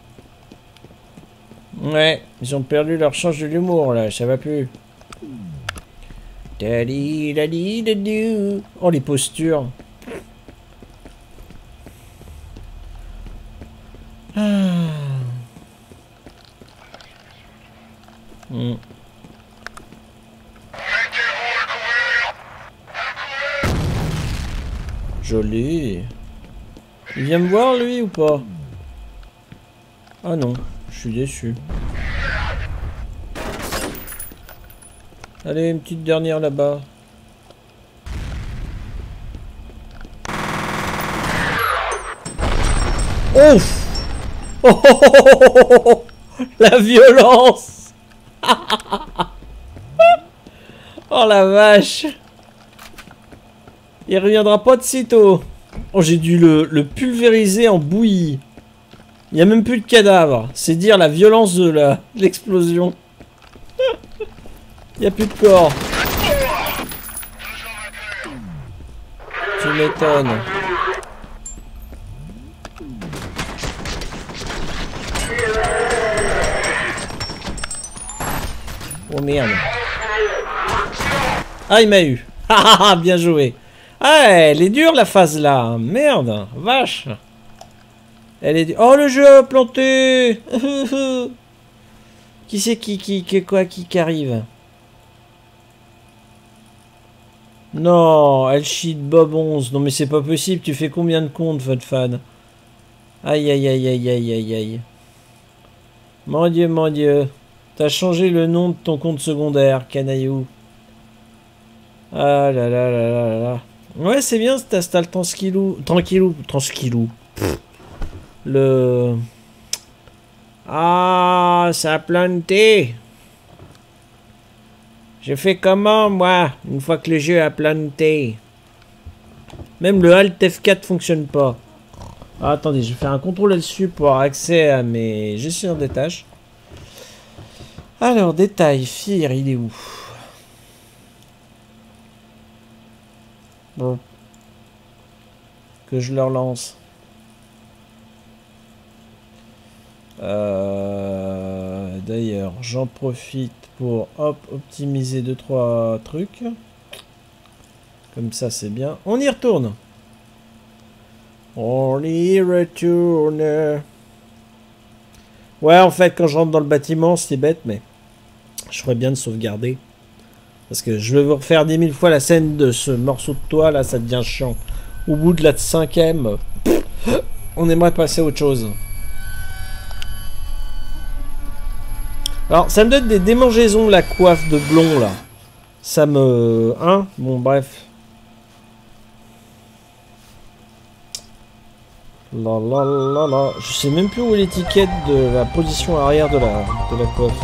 Ouais, ils ont perdu leur sens de l'humour là, ça va plus. Oh, les postures. Ah. Mm. Joli. Il vient me voir lui ou pas? Ah non, je suis déçu. Allez, une petite dernière là-bas. Ouf! Oh, oh, oh, oh, oh, oh, la violence. Oh la vache. Il reviendra pas de sitôt. Oh, j'ai dû le, le pulvériser en bouillie. Il n'y a même plus de cadavre. C'est dire la violence de la de l'explosion. Il n'y a plus de corps. m'étonnes. Oh merde. Ah, il m'a eu. Ah, bien joué. Ah, elle est dure la phase là. Merde, vache. Elle est dure. Oh, le jeu a planté. Qui c'est qui, qui, qui, quoi, qui, qui arrive? Non, elle cheat Bob onze. Non mais c'est pas possible, tu fais combien de comptes, votre fan? Aïe, aïe, aïe, aïe, aïe, aïe, aïe. Mon Dieu, mon Dieu. T'as changé le nom de ton compte secondaire, canaillou. Ah là là là là là. Ouais, c'est bien, t'installes tranquillou. Tranquillou, tranquillou. Le... Ah, ça a planté. Je fais comment, moi, une fois que le jeu a planté? Même le Alt F quatre fonctionne pas. Ah, attendez, je vais faire un contrôle là-dessus pour avoir accès à mes gestionnaires des tâches. Alors, détail, Fir, il est où? Bon. Que je leur lance. Euh, D'ailleurs, j'en profite pour hop, optimiser deux trois trucs. Comme ça, c'est bien. On y retourne. On y retourne. Ouais, en fait, quand je rentre dans le bâtiment, c'est bête, mais je ferais bien de sauvegarder. Parce que je vais vous refaire dix mille fois la scène de ce morceau de toit, là, ça devient chiant. Au bout de la cinquième, on aimerait passer à autre chose. Alors, ça me donne des démangeaisons, la coiffe de blond, là. Ça me... Hein? Bon, bref. La la la la. Je sais même plus où est l'étiquette de la position arrière de la, de la coiffe.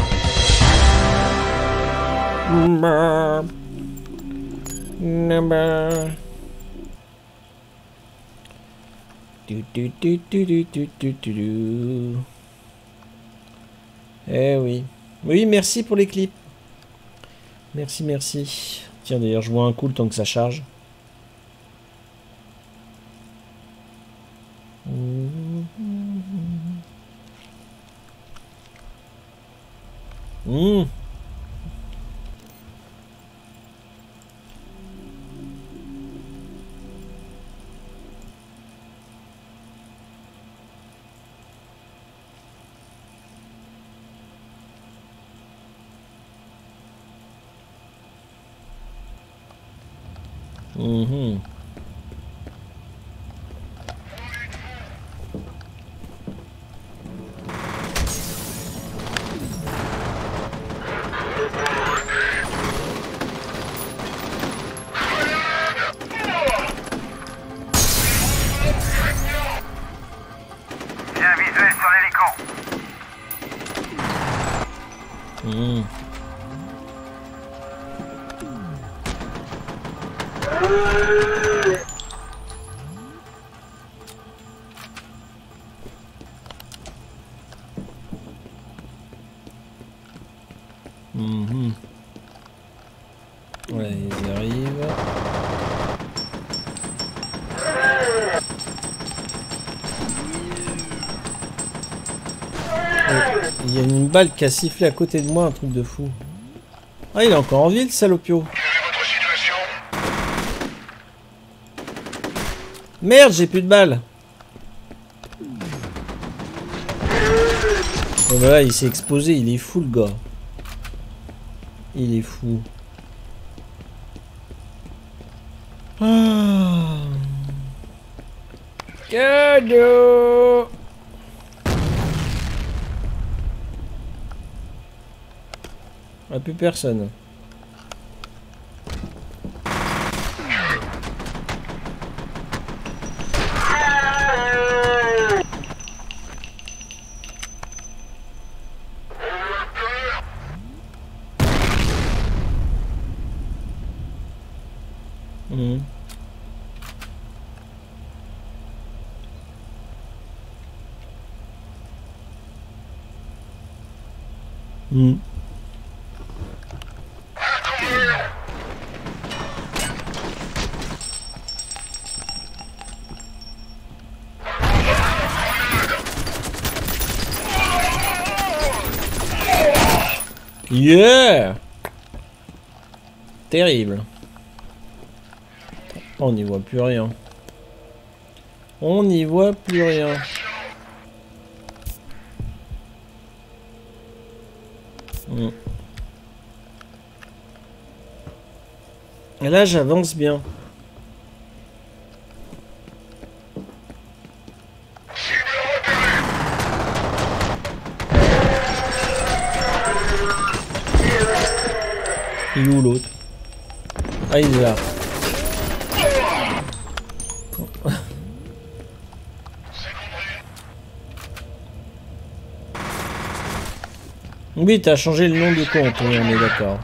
Eh oui. Oui, merci pour les clips. Merci, merci. Tiens, d'ailleurs, je vois un coup le temps que ça charge. Mmh. Mmh. J'ai un visuel sur l'hélico. Mmh. Mmh. Ouais, ils arrivent. Il y a une balle qui a sifflé à côté de moi, un truc de fou. Ah, il est encore en vie, le salopio. Merde, j'ai plus de balles. Oh bah là, il s'est exposé, il est fou le gars. Il est fou. Ah. Cadeau. Ah, plus personne. Mmh. Mmh. Yeah! Terrible. On n'y voit plus rien. On n'y voit plus rien. Hmm. Et là, j'avance bien. Il est où l'autre? Ah, il est là. Oui, t'as changé le nom du compte, oui, on est d'accord.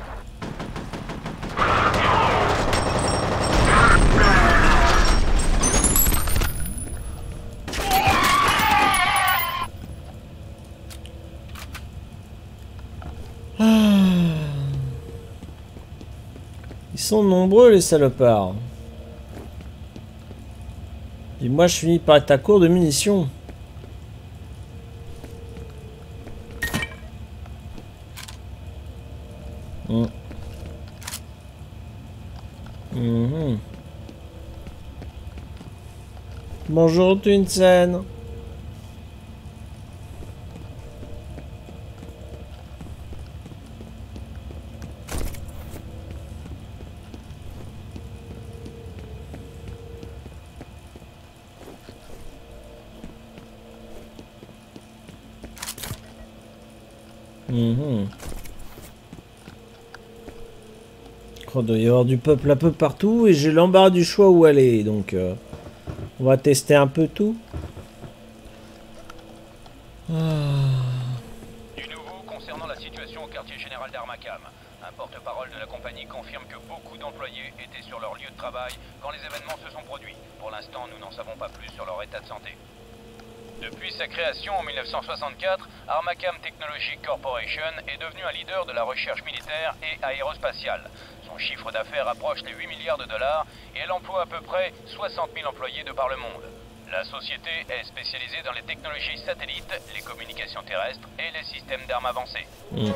Ils sont nombreux, les salopards. Et moi, je finis par être à court de munitions. Mmh. Mmh. Bonjour, Twinsen. Mmh. Il doit y avoir du peuple un peu partout et j'ai l'embarras du choix où aller, donc euh, on va tester un peu tout. Ah. Du nouveau concernant la situation au quartier général d'Armakam. Un porte-parole de la compagnie confirme que beaucoup d'employés étaient sur leur lieu de travail quand les événements se sont produits. Pour l'instant, nous n'en savons pas plus sur leur état de santé. Depuis sa création en mille neuf cent soixante-quatre, Armakam Technology Corporation est devenu un leader de la recherche militaire et aérospatiale. Son chiffre d'affaires approche les huit milliards de dollars et elle emploie à peu près soixante mille employés de par le monde. La société est spécialisée dans les technologies satellites, les communications terrestres et les systèmes d'armes avancés. Mmh.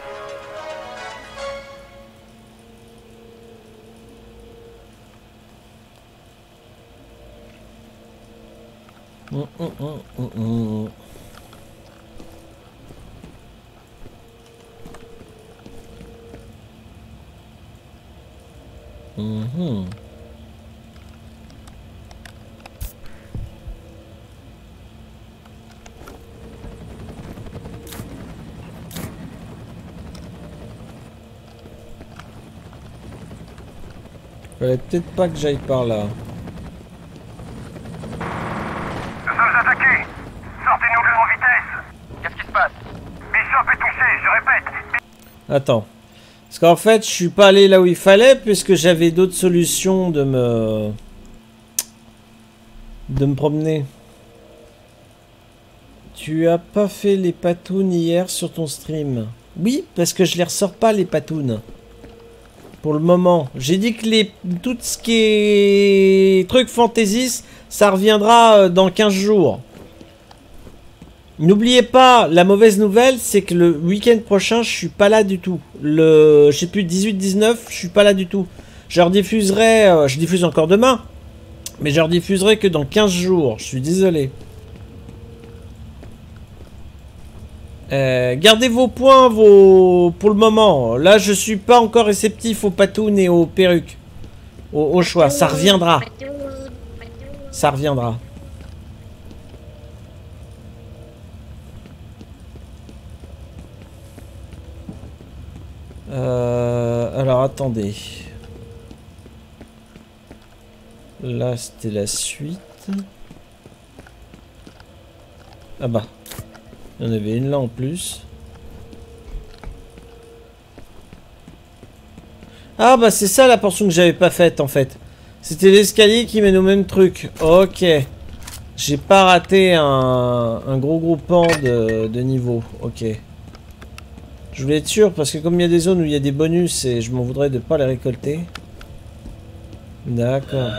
Mmh, mmh, mmh, mmh. Mmh. Fallait peut-être pas que j'aille par là. Attends. Parce qu'en fait, je suis pas allé là où il fallait puisque j'avais d'autres solutions de me... de me promener. Tu as pas fait les patounes hier sur ton stream? Oui, parce que je les ressors pas les patounes. Pour le moment. J'ai dit que les tout ce qui est truc fantaisiste, ça reviendra dans quinze jours. N'oubliez pas, la mauvaise nouvelle, c'est que le week-end prochain, je suis pas là du tout. Le, je sais plus, dix-huit dix-neuf, je suis pas là du tout. Je rediffuserai, euh, je diffuse encore demain, mais je rediffuserai que dans quinze jours. Je suis désolé. Euh, gardez vos points vos... pour le moment. Là, je suis pas encore réceptif aux patounes et aux perruques. Au, au choix, ça reviendra. Ça reviendra. Euh, alors attendez. Là c'était la suite. Ah bah. Il y en avait une là en plus. Ah bah c'est ça la portion que j'avais pas faite en fait. C'était l'escalier qui mène au même truc. Ok. J'ai pas raté un, un gros gros pan de, de niveau. Ok. Je voulais être sûr parce que comme il y a des zones où il y a des bonus et je m'en voudrais de pas les récolter. D'accord.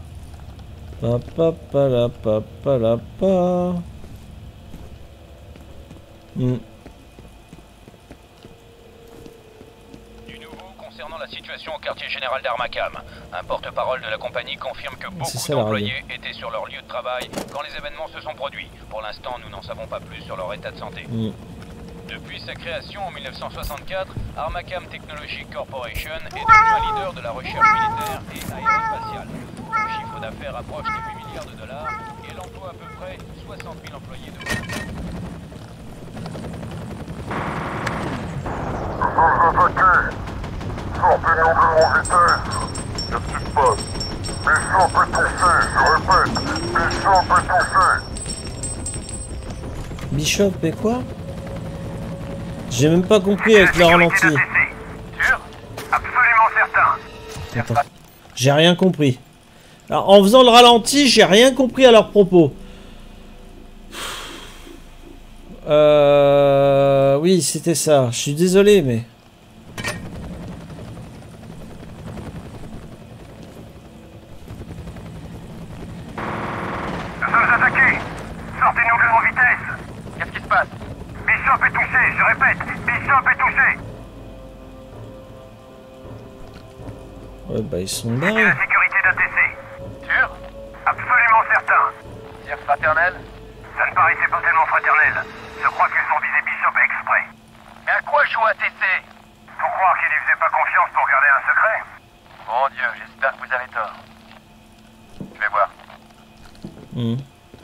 Papa la papa la pa. Mm. Du nouveau concernant la situation au quartier général d'Armakam. Un porte-parole de la compagnie confirme que beaucoup ça, la d'employés étaient sur leur lieu de travail quand les événements se sont produits. Pour l'instant, nous n'en savons pas plus sur leur état de santé. Mm. Depuis sa création en mille neuf cent soixante-quatre, Armakam Technology Corporation est devenu un leader de la recherche militaire et aérospatiale. Le chiffre d'affaires approche de huit milliards de dollars et elle emploie à peu près soixante mille employés de groupe. Bishop et quoi? J'ai même pas compris avec le ralenti. Sûr? Absolument certain. Attends. J'ai rien compris. Alors, en faisant le ralenti, j'ai rien compris à leurs propos. Euh... Oui, c'était ça. Je suis désolé, mais... Nous sommes attaqués. Sortez-nous de là en vitesse. Qu'est-ce qui se passe? Bishop est touché, je répète. Bishop est touché. Ouais, bah ils sont C'est barrés. la sécurité d'A T C. Sûr? Absolument certain. Tir fraternel? Ça ne paraissait pas tellement fraternel. Je crois qu'ils ont visé Bishop exprès. Mais à quoi joue A T C? Faut croire qu'il lui faisait pas confiance pour garder un secret. Mon Dieu, j'espère que vous avez tort. Je vais voir. Hmm.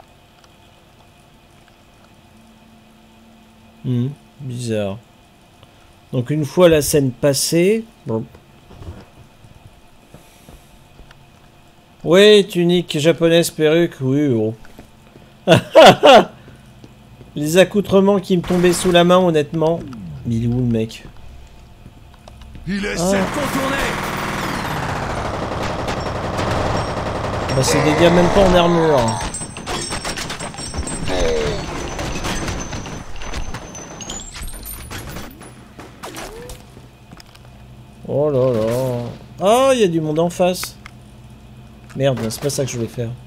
Hmm, bizarre. Donc une fois la scène passée... Bon. Oui, tunique japonaise, perruque, oui, bon. Les accoutrements qui me tombaient sous la main, honnêtement. Mais il est où le mec? Il essaie Ah. de contourner. Bah c'est des gars même pas en armure. Oh là là. Oh, il y a du monde en face. Merde, c'est pas ça que je voulais faire.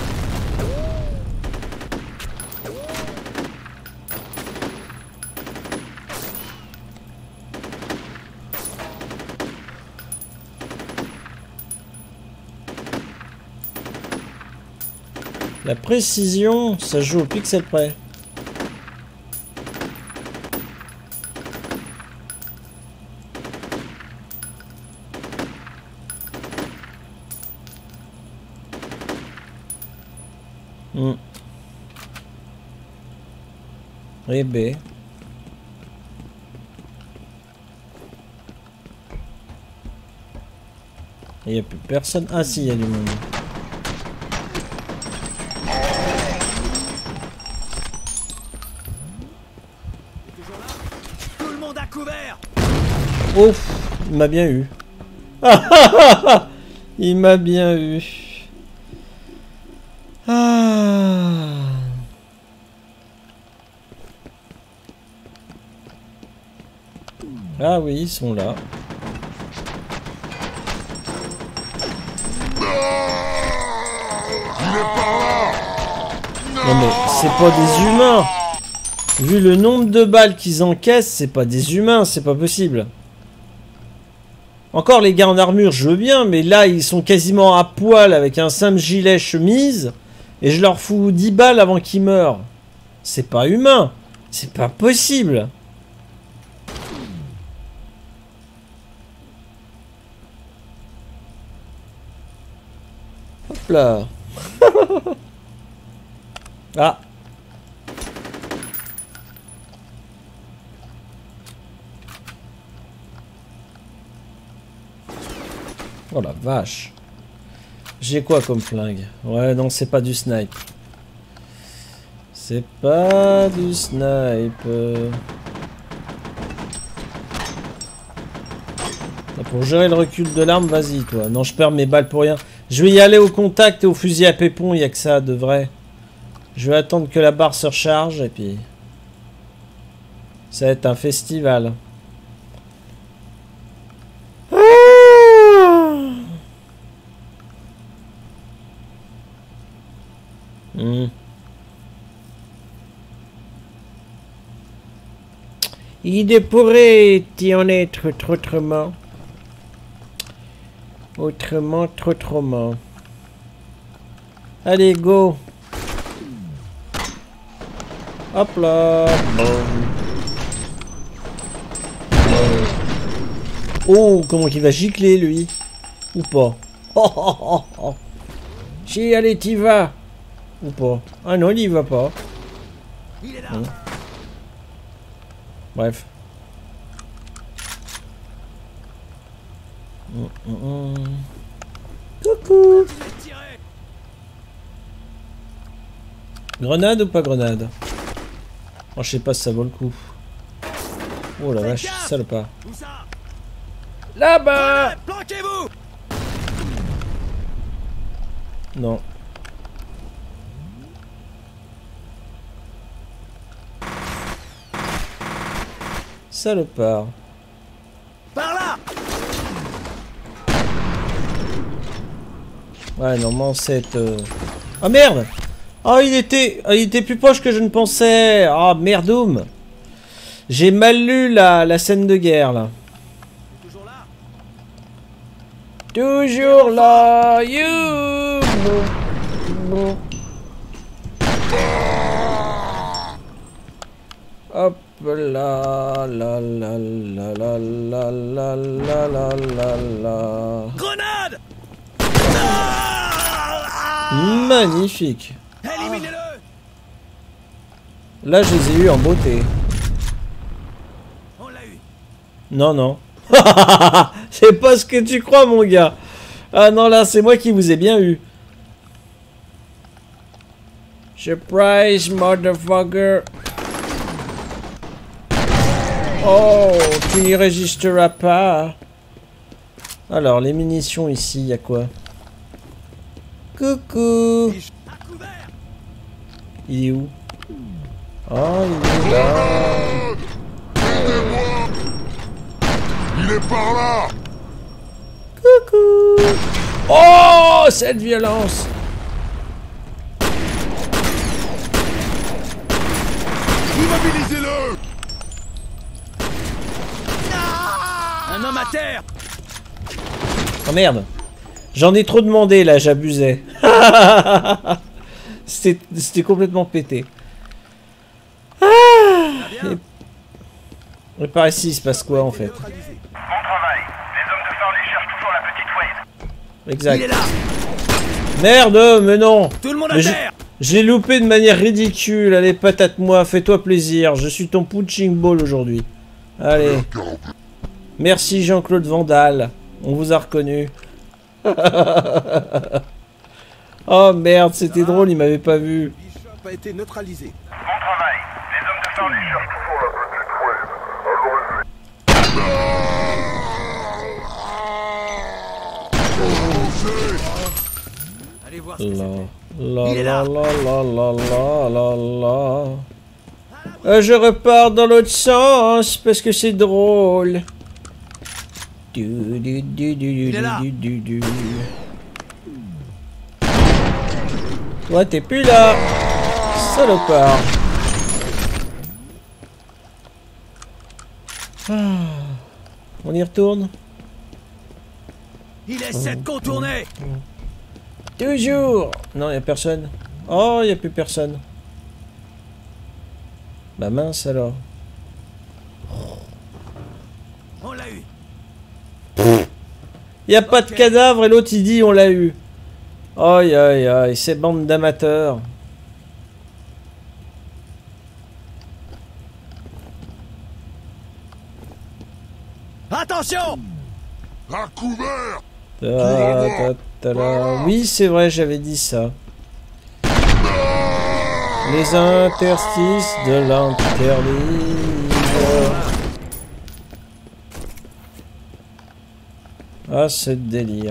La précision, ça joue au pixel près. Hmm. Et B. Il n'y a plus personne. Ah si, il y a du monde. Tout le monde à couvert. Ouf, il m'a bien eu. Il m'a bien eu. Ah. Ah oui, ils sont là. Non mais c'est pas des humains. Vu le nombre de balles qu'ils encaissent, c'est pas des humains, c'est pas possible. Encore les gars en armure, je veux bien, mais là ils sont quasiment à poil avec un simple gilet chemise et je leur fous dix balles avant qu'ils meurent. C'est pas humain, c'est pas possible. Hop là. Ah. Oh la vache. J'ai quoi comme flingue? Ouais, non, c'est pas du snipe. C'est pas du snipe. Pour gérer le recul de l'arme, vas-y, toi. Non, je perds mes balles pour rien. Je vais y aller au contact et au fusil à pépon, il n'y a que ça de vrai. Je vais attendre que la barre se recharge et puis... ça va être un festival. Mmh. Il ne pourrait y en être trop autrement. Autrement, trop autrement. Allez, go. Hop là. Oh, comment il va gicler, lui. Ou pas. Oh, oh, oh, oh. Si, allez, t'y vas. Ou pas. Ah non, il y va pas. Hum. Bref. Hum, hum, hum. Coucou. Grenade ou pas grenade? Oh, je sais pas si ça vaut le coup. Oh la vache, salopard. Là-bas! Planquez-vous! Non. Salopard. Par là! Ouais, normalement, c'est... Euh... Ah merde! Oh, il était... il était plus proche que je ne pensais. Ah, oh, merdoum. J'ai mal lu la, la scène de guerre, là. Toujours là? Toujours là, you. Hop là, la la la la la la la la la la. Grenade! Magnifique. Éliminez-le! Là, je les ai eu en beauté. On l'a eu. Non, non. C'est pas ce que tu crois, mon gars. Ah non, là, c'est moi qui vous ai bien eu. Surprise, motherfucker. Oh, tu n'y résisteras pas. Alors, les munitions ici, il y a quoi? Coucou. Il est où? Oh, il est là. Il est par là. Coucou. Oh, cette violence. Immobilisez-le. Un homme à terre! Oh merde. J'en ai trop demandé là, j'abusais. C'était complètement pété. Ah. Et... Et par ici, il se passe quoi en fait? Bon travail. Les hommes de Farley cherchent toujours la petite Wade. Exact. Il est là! Merde, mais non. Tout le monde à Mais j'ai- terre! J'ai loupé de manière ridicule. Allez, patate-moi, fais-toi plaisir. Je suis ton punching ball aujourd'hui. Allez. Merci Jean-Claude Vandal. On vous a reconnu. Oh merde, c'était drôle, il m'avait pas vu. Bishop a été neutralisé. Bon travail. Les hommes de Farley cherchent toujours la Allez voir ce que La c'était. la Il est la là. la la la la la. Euh, je repars dans l'autre sens parce que c'est drôle. Du, du, du, du, Il est là. du, du, du, du. Ouais, t'es plus là. Salopard. Ah. On y retourne? Il essaie de contourner! Toujours. Non, y a personne. Oh, y a plus personne. Bah mince alors. On l'a eu! Y a pas de cadavre et l'autre il dit on l'a eu. Aïe aïe aïe, ces bandes d'amateurs. Attention! À couvert. Ta, ta, ta, la. Oui, c'est vrai, j'avais dit ça. Les interstices de l'interlibre. Ah, c'est délire.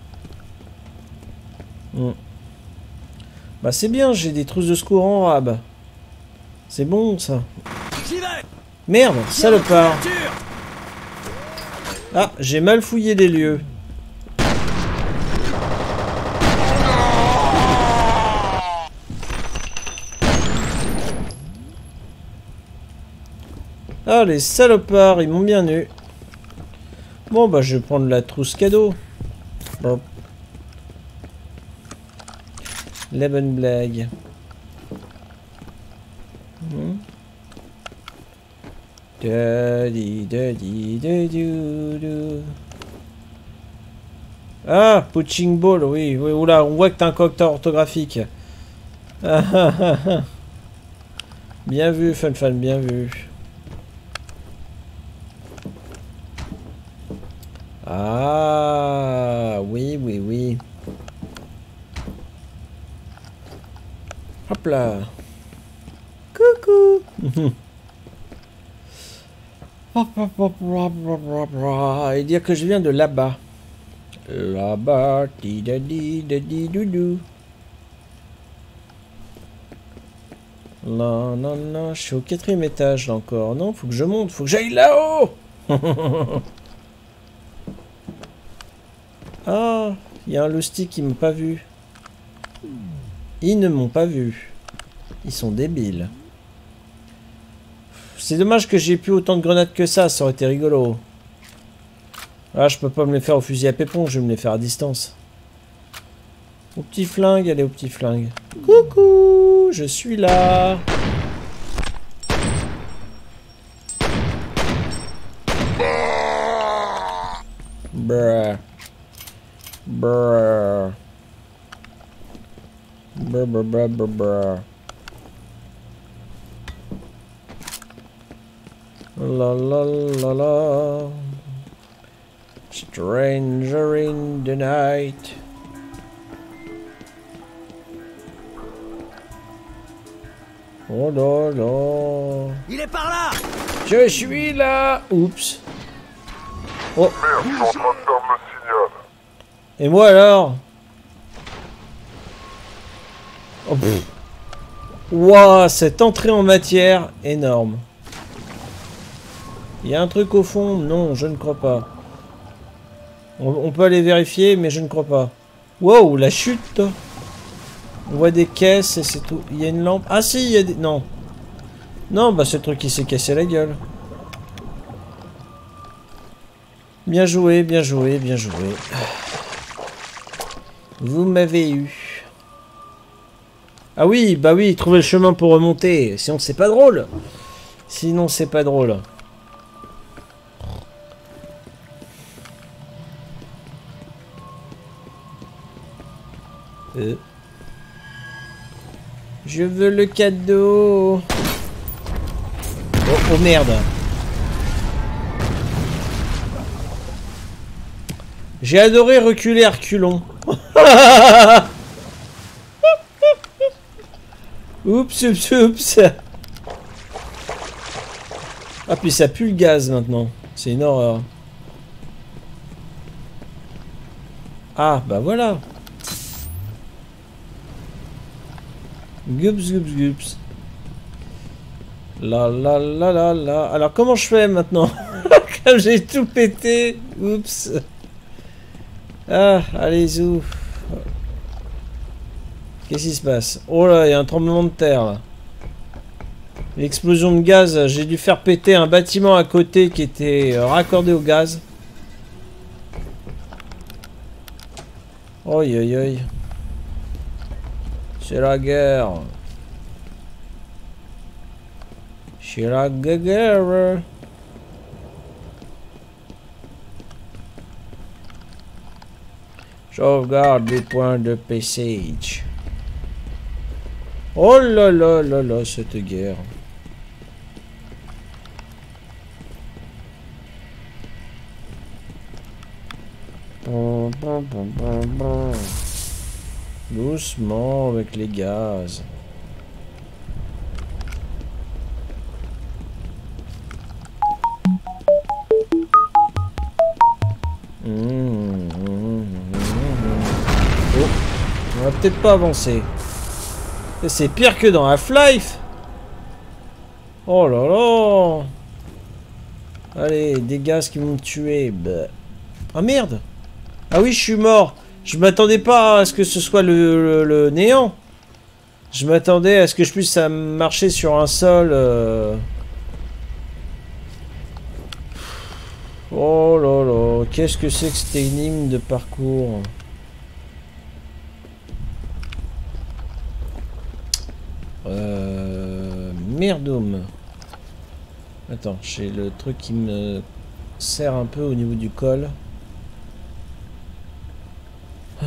Hmm. Bah c'est bien, j'ai des trousses de secours en rab. C'est bon ça. J'y vais! Merde, salopard. Couverture! Ah, j'ai mal fouillé les lieux. Ah, les salopards, ils m'ont bien eu. Bon, bah, je vais prendre la trousse cadeau. Bon. La bonne blague. Hmm. Daddy, daddy, daddy, daddy. Ah, punching ball, oui, oui, oula, on voit que t'as un correcteur orthographique. Ah, ah, ah, ah. Bien vu, Fun Fan, bien vu. Ah, oui, oui, oui. Hop là. Coucou. Et dire que je viens de là-bas. Là-bas, di da di da di doudou. Là, non, non, je suis au quatrième étage là encore. Non, faut que je monte, faut que j'aille là-haut. Ah, il y a un loustic qui m'a pas vu. Ils ne m'ont pas vu. Ils sont débiles. C'est dommage que j'ai plus autant de grenades que ça, ça aurait été rigolo. Ah, je peux pas me les faire au fusil à pépon, je vais me les faire à distance. Au petit flingue, allez au petit flingue. Coucou, je suis là. Bruh. Bruh. Bruh, bruh, bruh, bruh, bruh. La la la la. Stranger in the night. Oh là là. Il est par là. Je suis là. Oups. Oh. Merde, je suis en train de perdre le signal. Et moi alors? Oh, Waouh, cette entrée en matière énorme. Il y a un truc au fond? Non, je ne crois pas. On, on peut aller vérifier, mais je ne crois pas. Wow, la chute. On voit des caisses et c'est tout. Il y a une lampe. Ah si, il y a des... Non. Non, bah c'est le truc qui s'est cassé la gueule. Bien joué, bien joué, bien joué. Vous m'avez eu. Ah oui, bah oui, trouver le chemin pour remonter. Sinon c'est pas drôle. Sinon c'est pas drôle. Euh. Je veux le cadeau. Oh, oh merde. J'ai adoré reculer à reculons. Oups, oups, oups. Ah, puis ça pue le gaz maintenant. C'est une horreur. Ah, bah voilà. Gups, gups, gups. La la la la la. Alors comment je fais maintenant? Comme j'ai tout pété. Oups. Ah, allez, zou. Qu'est-ce qui se passe? Oh là, il y a un tremblement de terre là. L'explosion de gaz, j'ai dû faire péter un bâtiment à côté qui était raccordé au gaz. Oi, oi, oi. C'est la guerre. C'est la guerre. Sauvegarde des points de passage. Oh là là là là, cette guerre. Bon, bon, bon, bon, bon. Doucement avec les gaz. Mmh, mmh, mmh, mmh. Oh, on va peut-être pas avancer. C'est pire que dans Half-Life. Oh là là. Allez, des gaz qui vont me tuer. Bah. Ah merde. Ah oui, je suis mort. Je m'attendais pas à ce que ce soit le, le, le néant. Je m'attendais à ce que je puisse marcher sur un sol. Euh... Oh là là, qu'est-ce que c'est que cette énigme de parcours? Euh... Merdoum. Attends, j'ai le truc qui me serre un peu au niveau du col. Ah.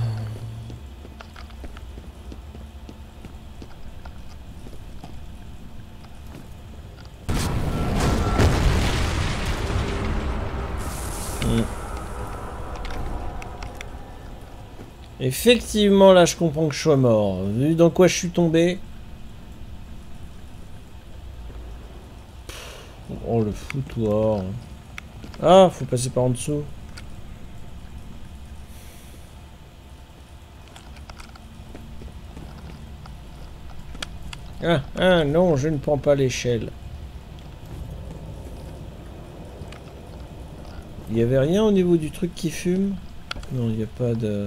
Hmm. Effectivement, là, je comprends que je sois mort. Vu dans quoi je suis tombé. Oh, le foutoir. Ah, faut passer par en dessous. Ah, ah, non, je ne prends pas l'échelle. Il n'y avait rien au niveau du truc qui fume? Non, il n'y a pas de...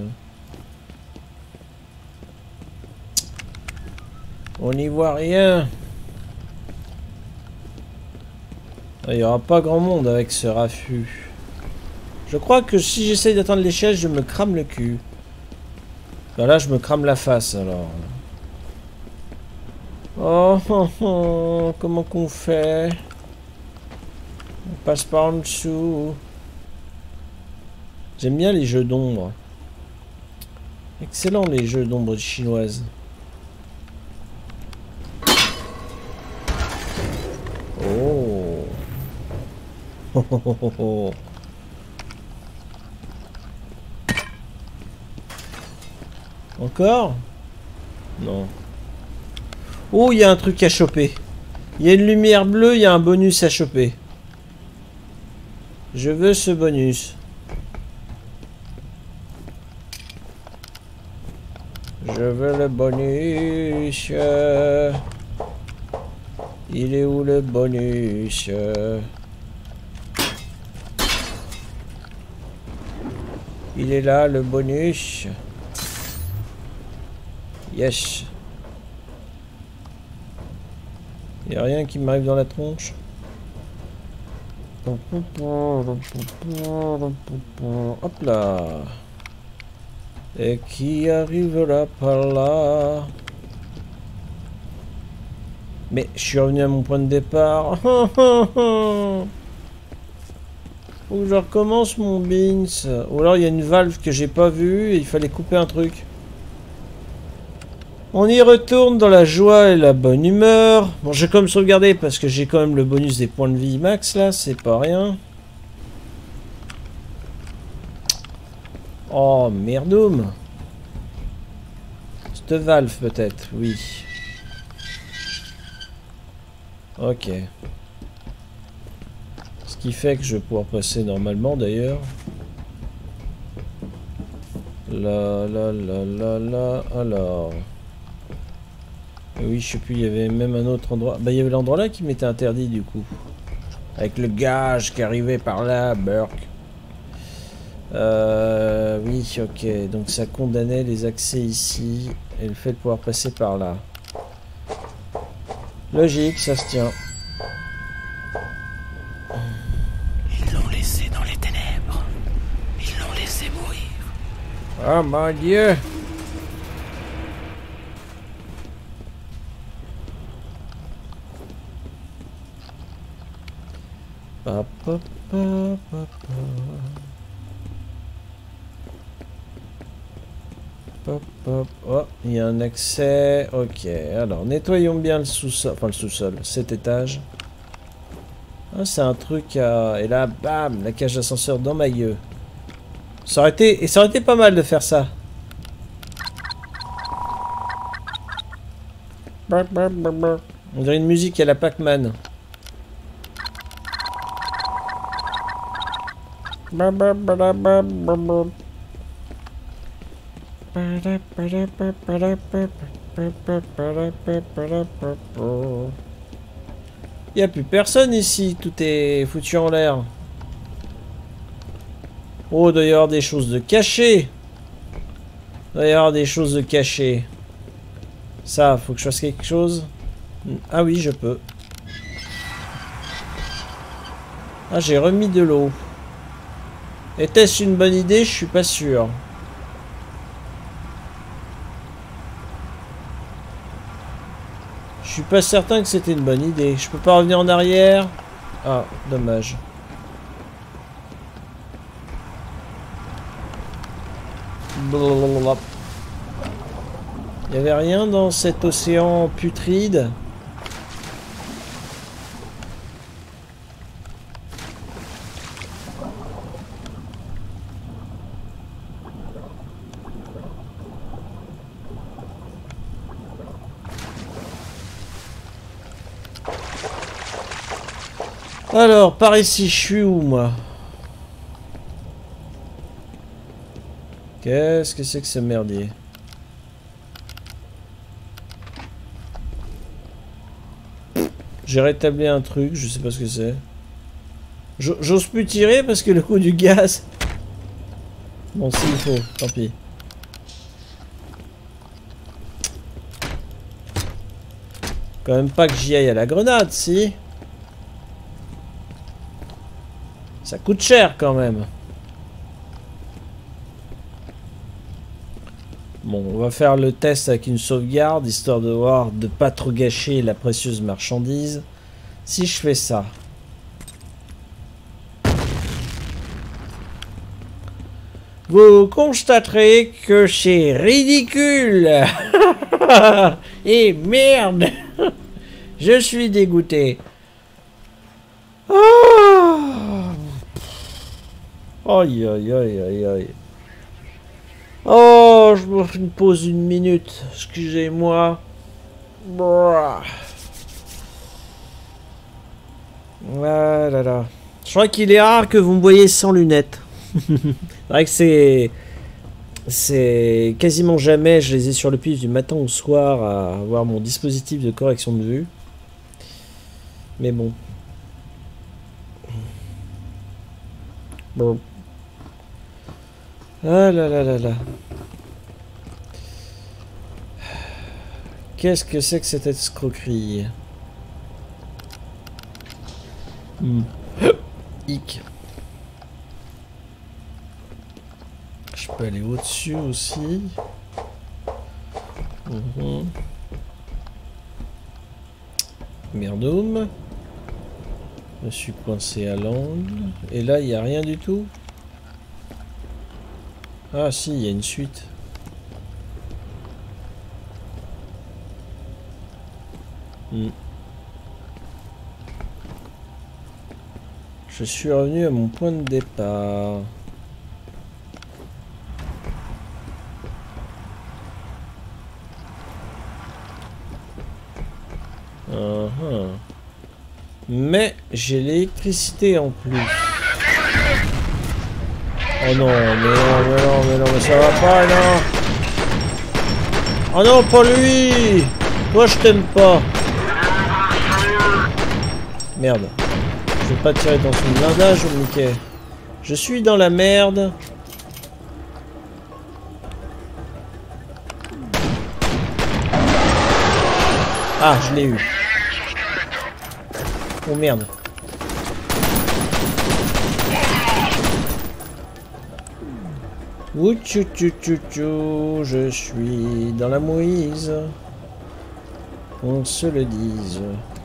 On n'y voit rien. Il n'y aura pas grand monde avec ce raffut. Je crois que si j'essaye d'atteindre l'échelle, je me crame le cul. Ben là, je me crame la face, alors. Oh, oh, oh, comment qu'on fait? On passe par en dessous. J'aime bien les jeux d'ombre. Excellent, les jeux d'ombre chinoises. Oh. Oh, oh, oh, oh. Encore? Non. Oh, il y a un truc à choper. Il y a une lumière bleue, il y a un bonus à choper. Je veux ce bonus. Je veux le bonus. Il est où le bonus? Il est là, le bonus. Yes. Il n'y a rien qui m'arrive dans la tronche. Hop là. Et qui arrive là par là? Mais je suis revenu à mon point de départ. Faut que je recommence mon beans. Ou alors il y a une valve que j'ai pas vue et il fallait couper un truc. On y retourne dans la joie et la bonne humeur. Bon, j'ai quand même sauvegardé parce que j'ai quand même le bonus des points de vie max là, c'est pas rien. Oh, merdoum. Cette valve peut-être, oui. Ok. Ce qui fait que je vais pouvoir passer normalement d'ailleurs. Là, là, là, là, là, alors... Oui, je sais plus, il y avait même un autre endroit. Bah, il y avait l'endroit là qui m'était interdit du coup. Avec le gage qui arrivait par là, Burke. Euh, oui, ok. Donc ça condamnait les accès ici et le fait de pouvoir passer par là. Logique, ça se tient. Ils l'ont laissé dans les ténèbres. Ils l'ont laissé mourir. Oh mon Dieu! Pa, pa, pa, pa, pa. Pop, pop. Oh, il y a un accès. Ok, alors nettoyons bien le sous-sol. Enfin, le sous-sol, cet étage. Ah, c'est un truc à... Et là, bam, la cage d'ascenseur dans ma gueule. Ça aurait été... Et ça aurait été pas mal de faire ça. On dirait une musique à la Pac-Man. Il n'y a plus personne ici, tout est foutu en l'air. Oh, il doit y avoir des choses de cachées. Il doit y avoir des choses de cachées. Ça, faut que je fasse quelque chose. Ah oui, je peux. Ah, j'ai remis de l'eau. Était-ce une bonne idée? Je suis pas sûr. Je suis pas certain que c'était une bonne idée. Je peux pas revenir en arrière. Ah, dommage. Blablabla. Il y avait rien dans cet océan putride. Alors, par ici, je suis où, moi? Qu'est-ce que c'est que ce merdier? J'ai rétabli un truc, je sais pas ce que c'est. J'ose plus tirer parce que le coup du gaz... Bon, s'il faut, tant pis. Quand même pas que j'y aille à la grenade, si? Ça coûte cher quand même. Bon, on va faire le test avec une sauvegarde, histoire de voir, de pas trop gâcher la précieuse marchandise. Si je fais ça. Vous constaterez que c'est ridicule. Et merde. Je suis dégoûté. Oh. Aïe aïe aïe aïe aïe. Oh, je me fais une pause une minute. Excusez-moi. Ah là là. Je crois qu'il est rare que vous me voyez sans lunettes. C'est vrai que c'est... C'est quasiment jamais, je les ai sur le pif du matin au soir à avoir mon dispositif de correction de vue. Mais bon. Bon. Ah là là là là. Qu'est-ce que c'est que cette escroquerie? Hmm. Hic. Je peux aller au-dessus aussi. Mmh. Merdoum. Je suis coincé à l'angle. Et là, il n'y a rien du tout. Ah si, il y a une suite. Hmm. Je suis revenu à mon point de départ. Uh-huh. Mais j'ai l'électricité en plus. Oh non, mais non, mais non, mais non, mais ça va pas, non. Oh non, pas lui. Toi, je t'aime pas. Merde. Je vais pas tirer dans son blindage, Mickey. Je suis dans la merde. Ah, je l'ai eu. Oh merde. Ouh tchou tchou tchou tchou, je suis dans la mouise. On se le dise.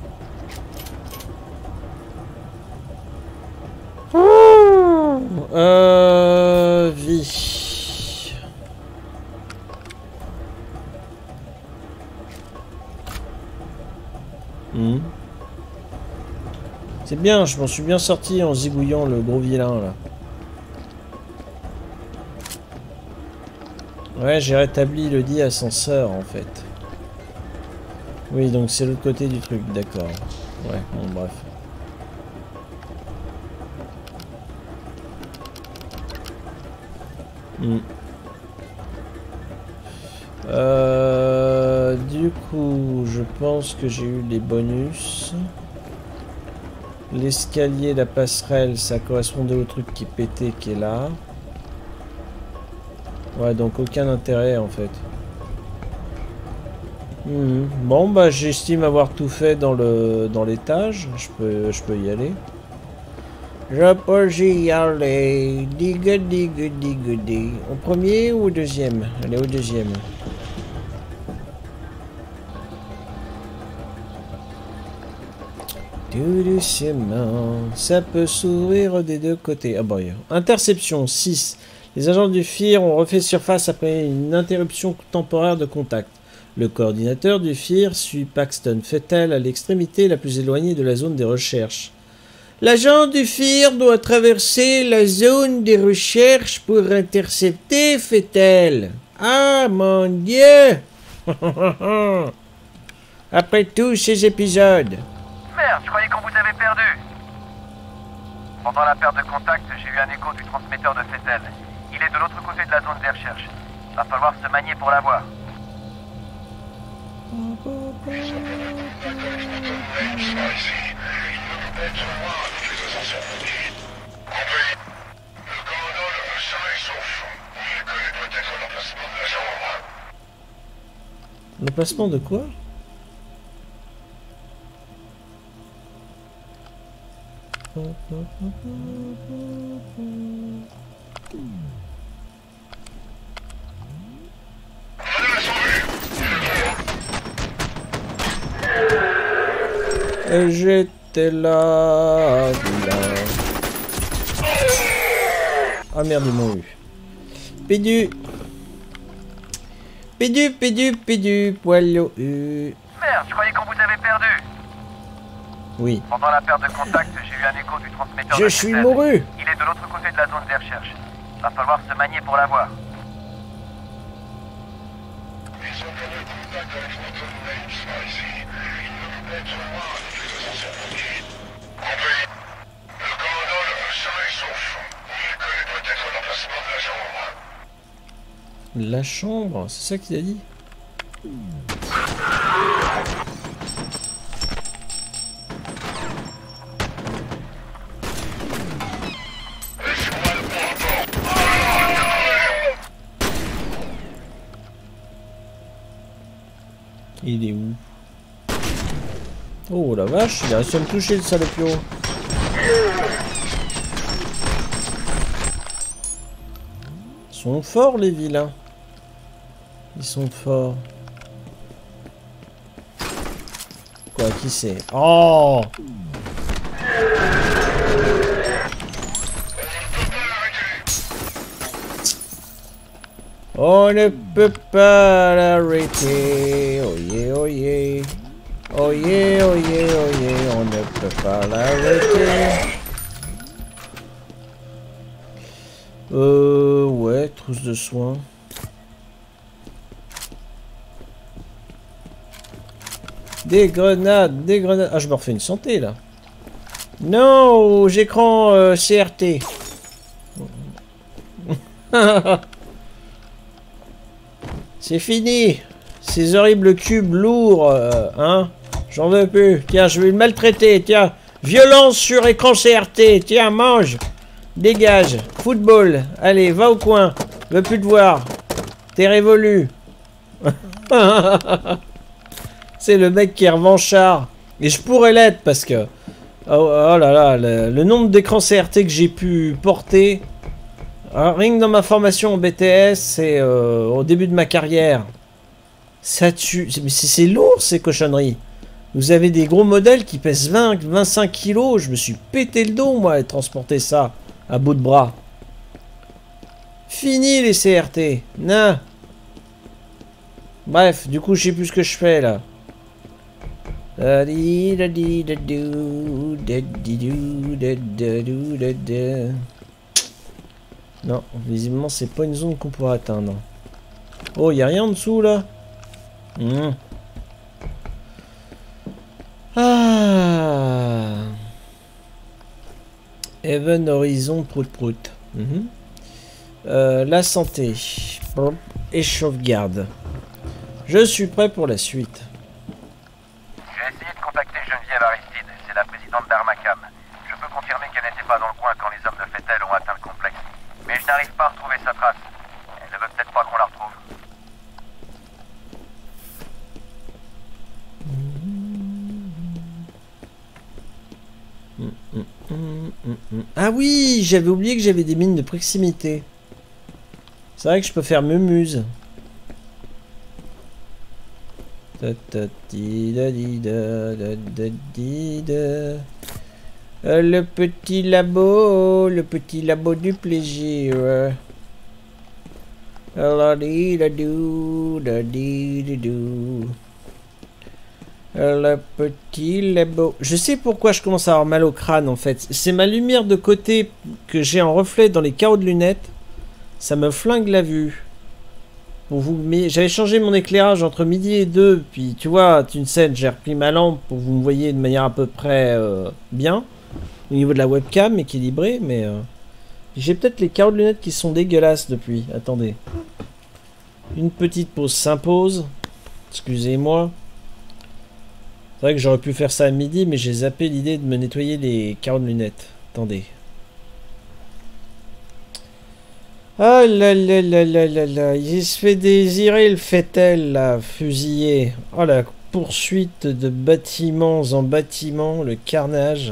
Oh, euh, vie. Hmm. C'est bien, je m'en suis bien sorti en zigouillant le gros vilain là. Ouais, j'ai rétabli le dit ascenseur en fait. Oui, donc c'est l'autre côté du truc, d'accord. Ouais, bon, bref. Hmm. Euh, du coup, je pense que j'ai eu les bonus. L'escalier, la passerelle, ça correspondait au truc qui pétait, qui est là. Ouais, donc aucun intérêt en fait. Mmh. Bon, bah j'estime avoir tout fait dans le dans l'étage. Je peux, je peux y aller. Je peux y aller. Digue, digue, digue, digue. Au premier ou au deuxième? Allez, au deuxième. Tout doucement, ça peut s'ouvrir des deux côtés. Ah bah, interception six. Les agents du F I R ont refait surface après une interruption temporaire de contact. Le coordinateur du F I R suit Paxton Fettel à l'extrémité la plus éloignée de la zone des recherches. L'agent du F I R doit traverser la zone des recherches pour intercepter Fettel. Ah mon Dieu! Après tous ces épisodes. Merde, je croyais qu'on vous avait perdu. Pendant la perte de contact, j'ai eu un écho du transmetteur de Fettel. Il est de l'autre côté de la zone des recherches. Va falloir se manier pour l'avoir. L'emplacement de quoi? Et j'étais là, là. Ah merde, ils m'ont eu. Pédu. Pédu, pédu, pédu, poil au U. Merde, je croyais qu'on vous avait perdu. Oui. Pendant la perte de contact, j'ai eu un écho du transmetteur Je de suis Fettel. mouru. Il est de l'autre côté de la zone des recherches. Va falloir se manier pour l'avoir. La chambre, c'est ça qu'il a dit? Il est où? Oh la vache, il a réussi à me toucher le salopio. Ils sont forts les vilains. Ils sont forts. Quoi, qui c'est? Oh! On ne peut pas l'arrêter. Oh yeah, oh yeah. Oh yeah, oh yeah, oh yeah. On ne peut pas l'arrêter. Euh, ouais, trousse de soins. Des grenades, des grenades. Ah, je me refais une santé là. Non, j'écran euh, C R T. C'est fini. Ces horribles cubes lourds, euh, hein. J'en veux plus. Tiens, je vais le maltraiter. Tiens, violence sur écran C R T. Tiens, mange. Dégage. Football. Allez, va au coin. Je veux plus te voir. T'es révolu. C'est le mec qui est revanchard. Et je pourrais l'être parce que... Oh, oh là là, le, le nombre d'écrans C R T que j'ai pu porter... Alors, rien que dans ma formation en B T S, c'est euh, au début de ma carrière. Ça tue. Mais c'est lourd ces cochonneries. Vous avez des gros modèles qui pèsent vingt, vingt-cinq kilos. Je me suis pété le dos, moi, à transporter ça à bout de bras. Fini les C R T. Non. Bref, du coup, je sais plus ce que je fais là. Non, visiblement, c'est pas une zone qu'on pourra atteindre. Oh, y a rien en dessous là? Mmh. Ah. Even Horizon Prout Prout. Mmh. Euh, la santé. Et sauvegarde. Je suis prêt pour la suite. J'ai essayé de contacter Geneviève Aristide, c'est la présidente d'Armacam. Je peux confirmer qu'elle n'était pas dans le coin quand les hommes de Fettel ont atteint le complexe. Mais je n'arrive pas à retrouver sa trace. Elle ne veut peut-être pas qu'on la retrouve. Ah Ah oui, j'avais oublié que j'avais des mines de proximité. C'est vrai que je peux faire mumuse. Le petit labo, le petit labo du plaisir. Le petit labo. Je sais pourquoi je commence à avoir mal au crâne en fait. C'est ma lumière de côté que j'ai en reflet dans les carreaux de lunettes. Ça me flingue la vue. Pour vous, mais j'avais changé mon éclairage entre midi et deux. Puis tu vois, une scène, j'ai repris ma lampe pour que vous me voyez de manière à peu près euh, bien. Au niveau de la webcam, équilibrée. Mais euh, j'ai peut-être les carreaux de lunettes qui sont dégueulasses depuis. Attendez. Une petite pause s'impose. Excusez-moi. C'est vrai que j'aurais pu faire ça à midi, mais j'ai zappé l'idée de me nettoyer les carreaux de lunettes. Attendez. Oh là là là là là là, il se fait désirer le fait-elle là, fusillé. Oh la poursuite de bâtiments en bâtiments, le carnage.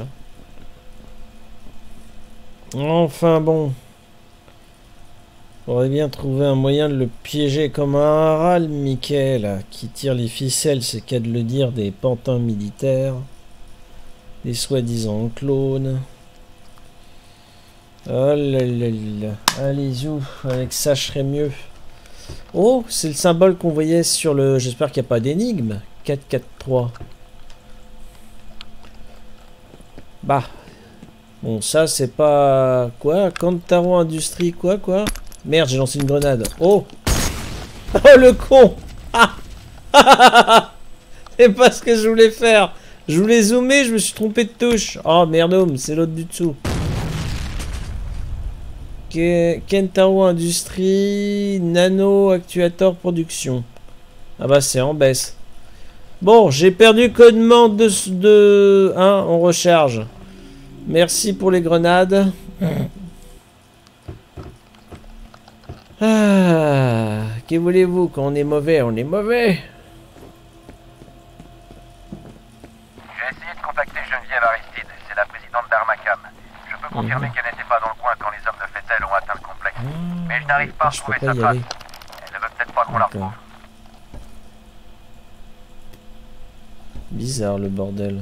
Enfin bon. On aurait bien trouvé un moyen de le piéger comme un rat, le Mickey là, qui tire les ficelles, c'est qu'à de le dire, des pantins militaires. Des soi-disant clones. Oh là là là. Allez, ouf, avec ça je serais mieux. Oh, c'est le symbole qu'on voyait sur le... J'espère qu'il n'y a pas d'énigme. quatre quatre trois. Bah. Bon, ça c'est pas... Quoi? Kantaro Industrie, quoi, quoi? Merde, j'ai lancé une grenade. Oh. Oh, le con. Ah. C'est pas ce que je voulais faire. Je voulais zoomer, je me suis trompé de touche. Oh, merde, c'est l'autre du dessous. Kentaro Industrie, Nano Actuator Production. Ah bah c'est en baisse. Bon, j'ai perdu codement de... de... Hein, on recharge. Merci pour les grenades. Ah, que voulez-vous? Quand on est mauvais, on est mauvais. J'ai essayé de contacter Geneviève Aristide, c'est la présidente d'Armacam. Je peux confirmer mmh. qu'elle n'était pas dans le coin quand les hommes de Fettel ont atteint le complexe. Mmh. Mais je n'arrive pas à je trouver pas sa trace. Aller. Elle ne veut peut-être pas qu'on la retrouve. Bizarre le bordel.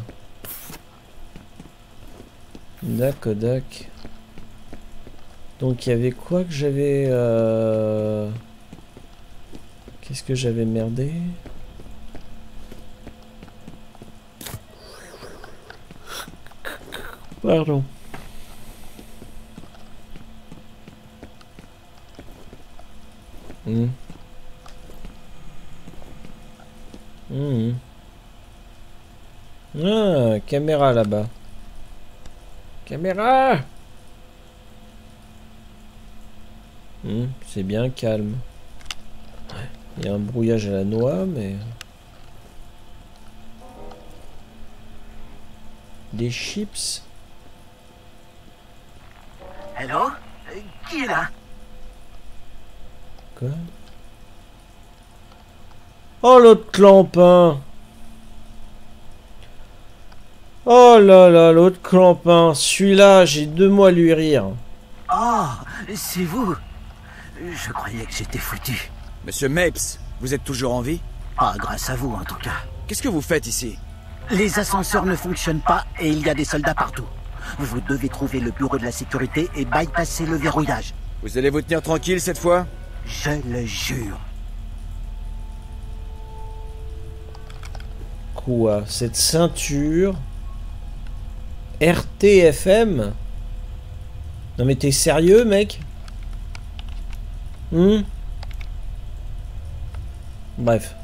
D'accord, d'accord. Donc il y avait quoi que j'avais... Euh... Qu'est-ce que j'avais merdé? Pardon. Mmh. Mmh. Ah, caméra là-bas. Caméra! Mmh, c'est bien calme. Il y a un brouillage à la noix, mais... Des chips? Hello? Euh, qui est là? Quoi? Oh, l'autre clampin! Oh là là, l'autre clampin! Celui-là, j'ai deux mots à lui rire. Oh, c'est vous! Je croyais que j'étais foutu. Monsieur Mapes, vous êtes toujours en vie? Ah, grâce à vous en tout cas. Qu'est-ce que vous faites ici? Les ascenseurs ne fonctionnent pas et il y a des soldats partout. Vous devez trouver le bureau de la sécurité et bypasser le verrouillage. Vous allez vous tenir tranquille cette fois? Je le jure. Quoi? Cette ceinture? R T F M? Non mais t'es sérieux, mec? Hmm? Bref.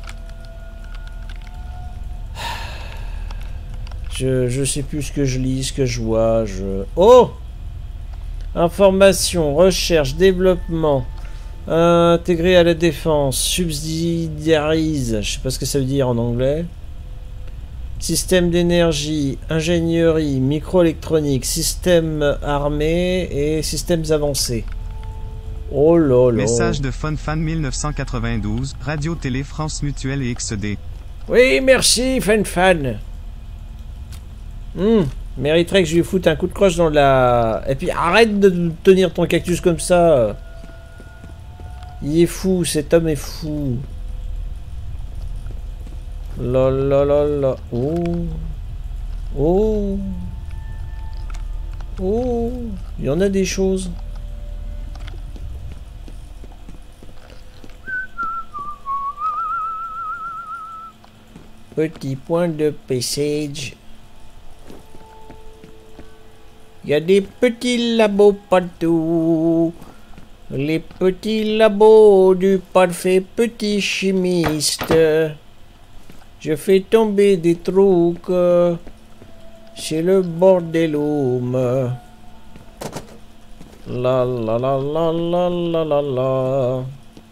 Je, je sais plus ce que je lis, ce que je vois, je... Oh! Information, recherche, développement. Intégré à la défense. Subsidiarise. Je sais pas ce que ça veut dire en anglais. Système d'énergie, ingénierie, microélectronique, système armé et systèmes avancés. Oh là là. Message de FunFan mille neuf cent quatre-vingt-douze, Radio Télé France Mutuelle et X D. Oui, merci FunFan. Hmm. Mériterait que je lui foute un coup de croche dans la... Et puis arrête de tenir ton cactus comme ça. Il est fou, cet homme est fou. La la la la. Oh. Oh. Oh. Il y en a des choses. Petit point de passage. Il y a des petits labos partout. Les petits labos du parfait petit chimiste. Je fais tomber des trucs chez le bordelum. La la la la la la la la.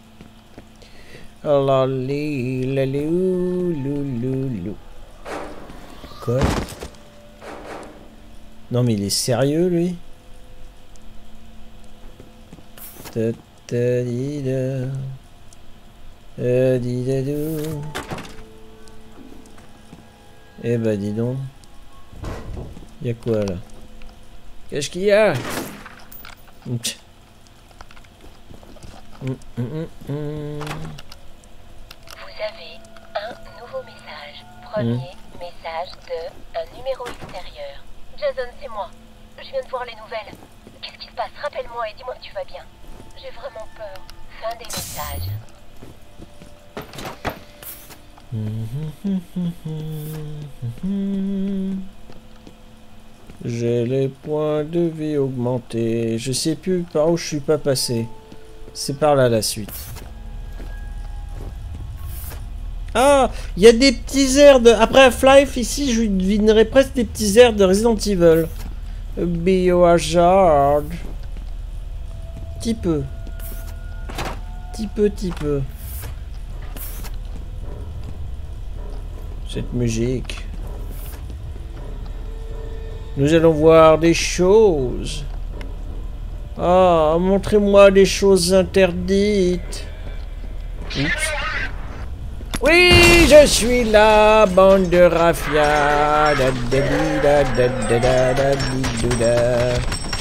La li la lou lou lou lou. Quoi? Non mais il est sérieux lui? Ta ta di da. Ta di da dou. Eh bah dis donc. Y'a quoi là? Qu'est-ce qu'il y a? Mm, mm, mm, mm. Vous avez un nouveau message. Premier mmh. message de un numéro extérieur. Jason, c'est moi. Je viens de voir les nouvelles. Qu'est-ce qui se passe? Rappelle-moi et dis-moi que tu vas bien. J'ai vraiment peur. Fin des messages. J'ai les points de vie augmentés. Je sais plus par où je suis pas passé. C'est par là la suite. Ah, il y a des petits airs de... Après Half-Life, ici, je devinerais presque des petits airs de Resident Evil. Biohazard. Petit peu. Petit peu, petit peu. Cette musique. Nous allons voir des choses. Ah, montrez-moi des choses interdites. Oups. Oui, je suis la bande de Raffia. Da, da, da, da, da, da, da, di, do, da.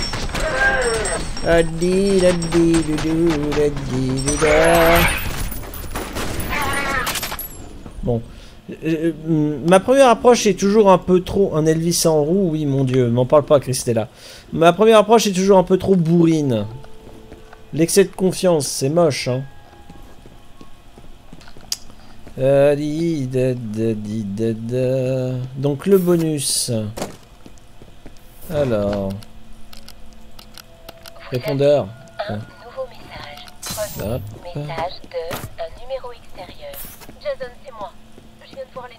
Da, di, da, di, do, do, da, di, do, da. Bon. Euh, ma première approche est toujours un peu trop... Un Elvis en roue, oui, mon Dieu, m'en parle pas, Christella. Ma première approche est toujours un peu trop bourrine. L'excès de confiance, c'est moche, hein. Euh, di, da, da, di, da, da. Donc le bonus. Alors. Répondeur. Un nouveau message. Premier Hop. message de un numéro extérieur. Jason, c'est moi. Je viens de voir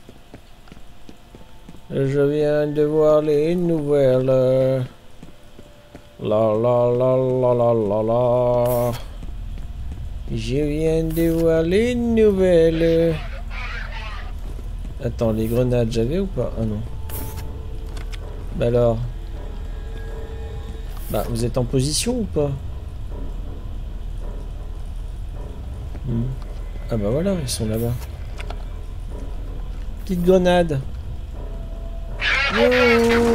les nouvelles. Je viens de voir les nouvelles. La la la la la la la. Je viens de voir les nouvelles. Attends, les grenades, j'avais ou pas? Ah non. Bah alors. Bah, vous êtes en position ou pas? hmm. Ah bah voilà, ils sont là-bas. Petite grenade. Yo.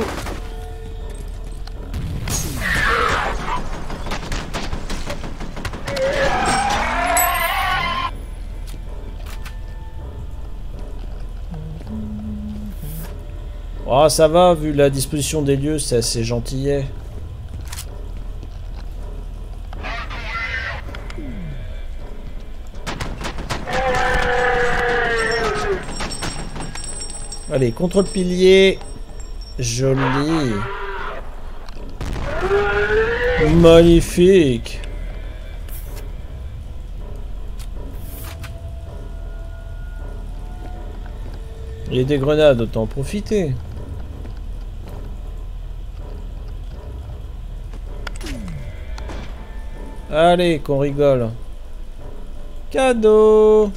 Oh, ça va, vu la disposition des lieux, c'est assez gentillet. Allez, contrôle pilier. Joli. Magnifique. Il y a des grenades, autant en profiter. Allez, qu'on rigole. Cadeau.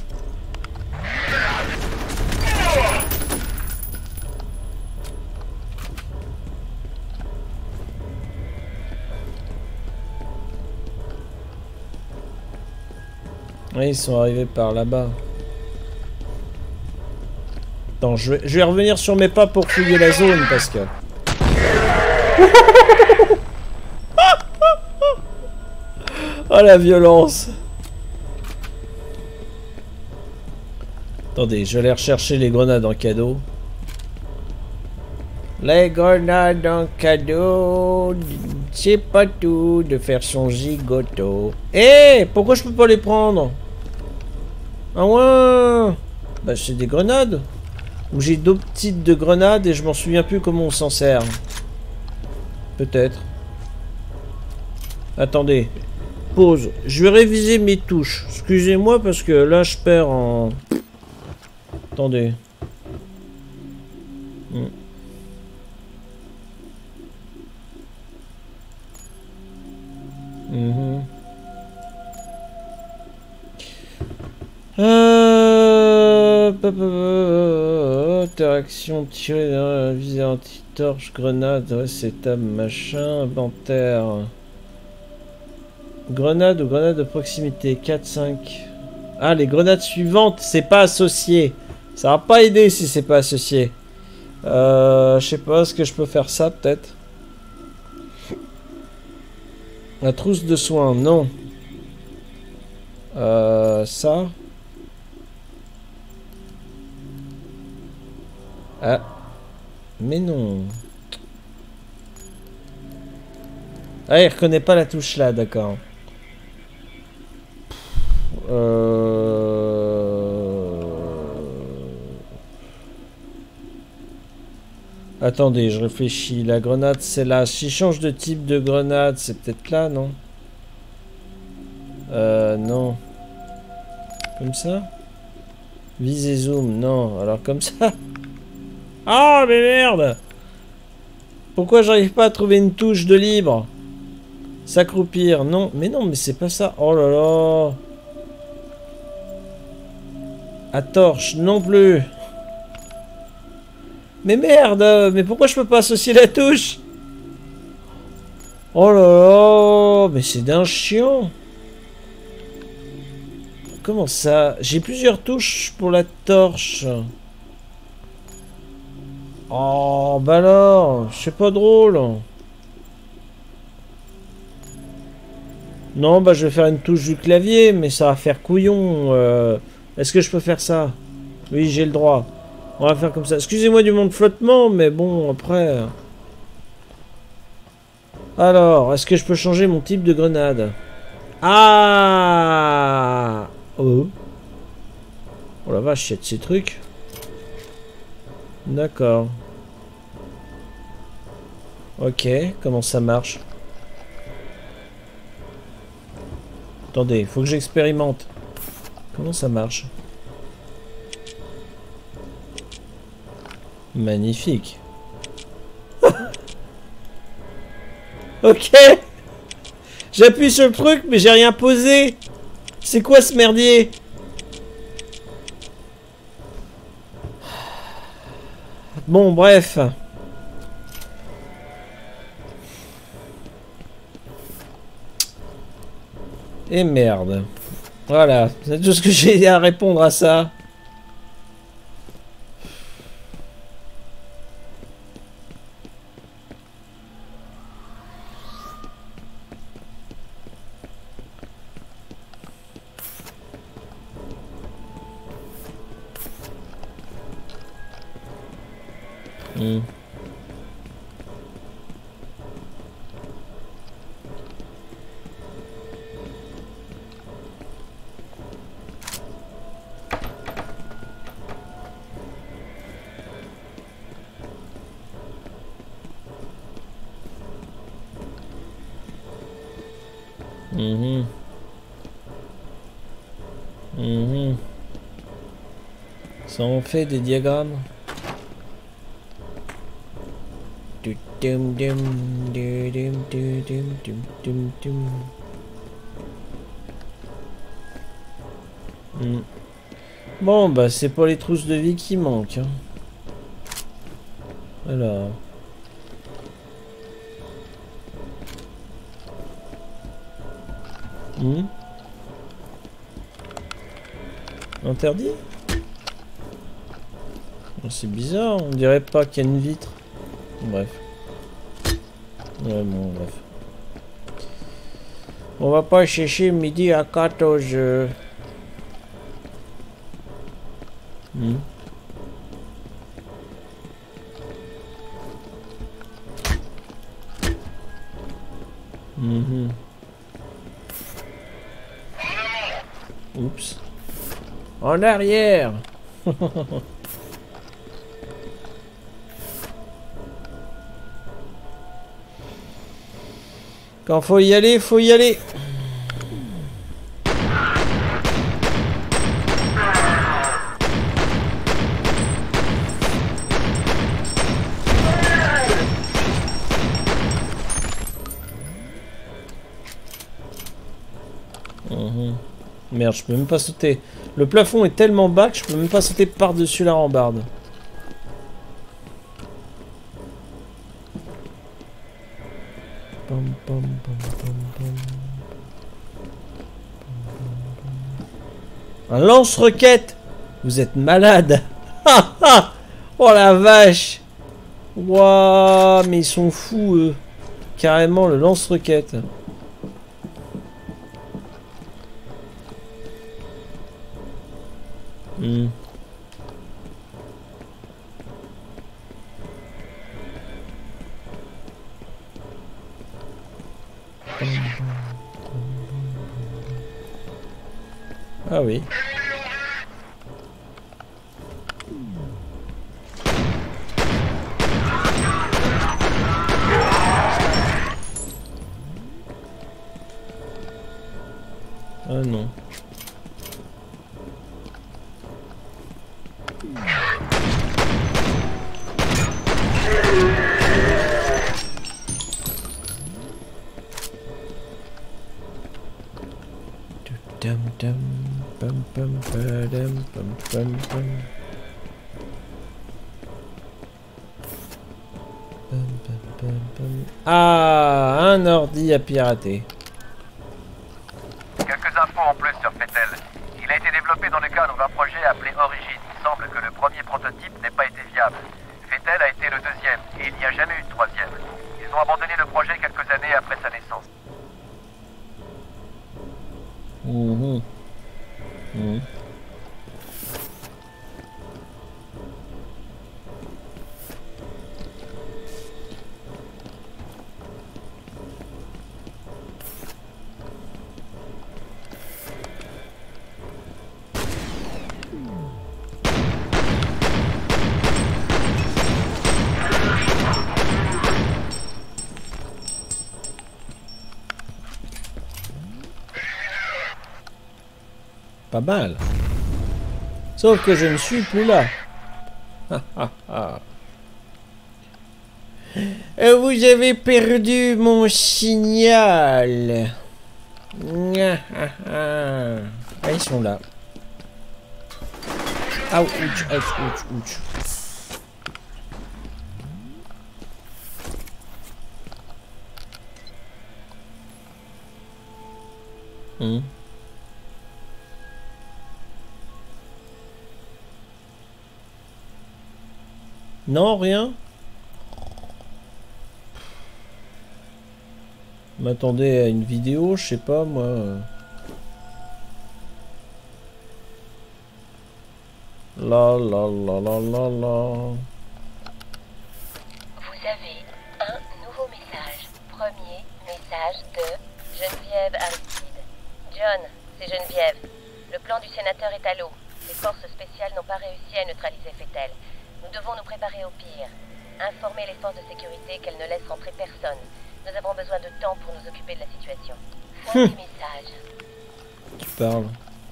Oui, ils sont arrivés par là-bas. Attends, je vais, je vais revenir sur mes pas pour fouiller la zone parce que... Oh la violence. Attendez, je vais aller rechercher les grenades en cadeau. Les grenades en cadeau, c'est pas tout de faire son gigoto. Eh, hey, pourquoi je peux pas les prendre? Ah ouais. Bah c'est des grenades. Ou j'ai d'autres petites de grenades et je m'en souviens plus comment on s'en sert. Peut-être. Attendez. Pause. Je vais réviser mes touches. Excusez-moi parce que là je perds en... Attendez. Hmm. Mmh. Euh... Interaction tirée dans la visée anti-torche, grenade, récétable, machin, inventaire. Grenade ou grenade de proximité, quatre cinq. Ah, les grenades suivantes, c'est pas associé. Ça va pas aider si c'est pas associé. Euh, je sais pas, est-ce que je peux faire ça peut-être? La trousse de soins, non. Euh, ça. Ah. Mais non. Ah, il reconnaît pas la touche là, d'accord. Euh... Attendez, je réfléchis. La grenade, c'est là. Si je change de type de grenade, c'est peut-être là, non? Euh, non. Comme ça? Vise et zoom, non. Alors comme ça? Ah, mais merde! Pourquoi j'arrive pas à trouver une touche de libre? S'accroupir, non. Mais non, mais c'est pas ça. Oh là là! À torche, non plus. Mais merde! Mais pourquoi je peux pas associer la touche? Oh là là! Mais c'est d'un chiant! Comment ça? J'ai plusieurs touches pour la torche. Oh, bah alors! C'est pas drôle! Non, bah je vais faire une touche du clavier, mais ça va faire couillon. Euh... Est-ce que je peux faire ça? Oui, j'ai le droit. On va faire comme ça. Excusez-moi du monde flottement, mais bon, après... Alors, est-ce que je peux changer mon type de grenade? Ah! Oh. Oh la vache, il y a de ces trucs. D'accord. Ok, comment ça marche? Attendez, il faut que j'expérimente. Comment ça marche? Magnifique. Ok. J'appuie sur le truc, mais j'ai rien posé. C'est quoi ce merdier? Bon, bref. Et merde. Voilà, c'est tout ce que j'ai à répondre à ça. Hmm. Mhm. Mhm. Ça en fait des diagrammes. Mm. Bon, bah c'est pas les trousses de vie qui manquent. Hein. Alors. Mm. Interdit? C'est bizarre, on dirait pas qu'il y a une vitre. Bref. Ouais, bon, bref. On va pas chercher midi à quatorze heures. Hmm. Mm-hmm. Oups. En arrière. Quand faut y aller, faut y aller. Mmh. Merde, je peux même pas sauter. Le plafond est tellement bas que je peux même pas sauter par-dessus la rambarde. Pom, pom, pom, pom, pom. Un lance-roquette. Vous êtes malade. Oh la vache. Waouh, mais ils sont fous eux. Carrément le lance-roquette. Hmm. Ah oui. Ah non. Dum dum pum pum padum pum pum pum. Pum pum pum pum. Ah, un ordi à pirater. Quelques infos en plus sur Fettel. Il a été développé dans le cadre d'un projet appelé Origin. Il semble que le premier prototype n'ait pas été viable. Fettel a été le deuxième, et il n'y a jamais eu de troisième. Ils ont abandonné le projet quelques années après sa naissance. Mmh. Mmh. Pas mal. Sauf que je ne suis plus là. Vous avez perdu mon signal. Ah, ils sont là. Ah, ouch, ouch, ouch, ouch. Hmm. Non, rien. M'attendais à une vidéo, je sais pas moi. La la la la la la. Vous avez un nouveau message. Premier message de Geneviève Aristide. John, c'est Geneviève. Le plan du sénateur est à l'eau. Les forces spéciales n'ont pas réussi à neutraliser Fettel. Nous devons nous préparer au pire. Informer les forces de sécurité qu'elles ne laissent rentrer personne. Nous avons besoin de temps pour nous occuper de la situation. Fin du message. Tu parles.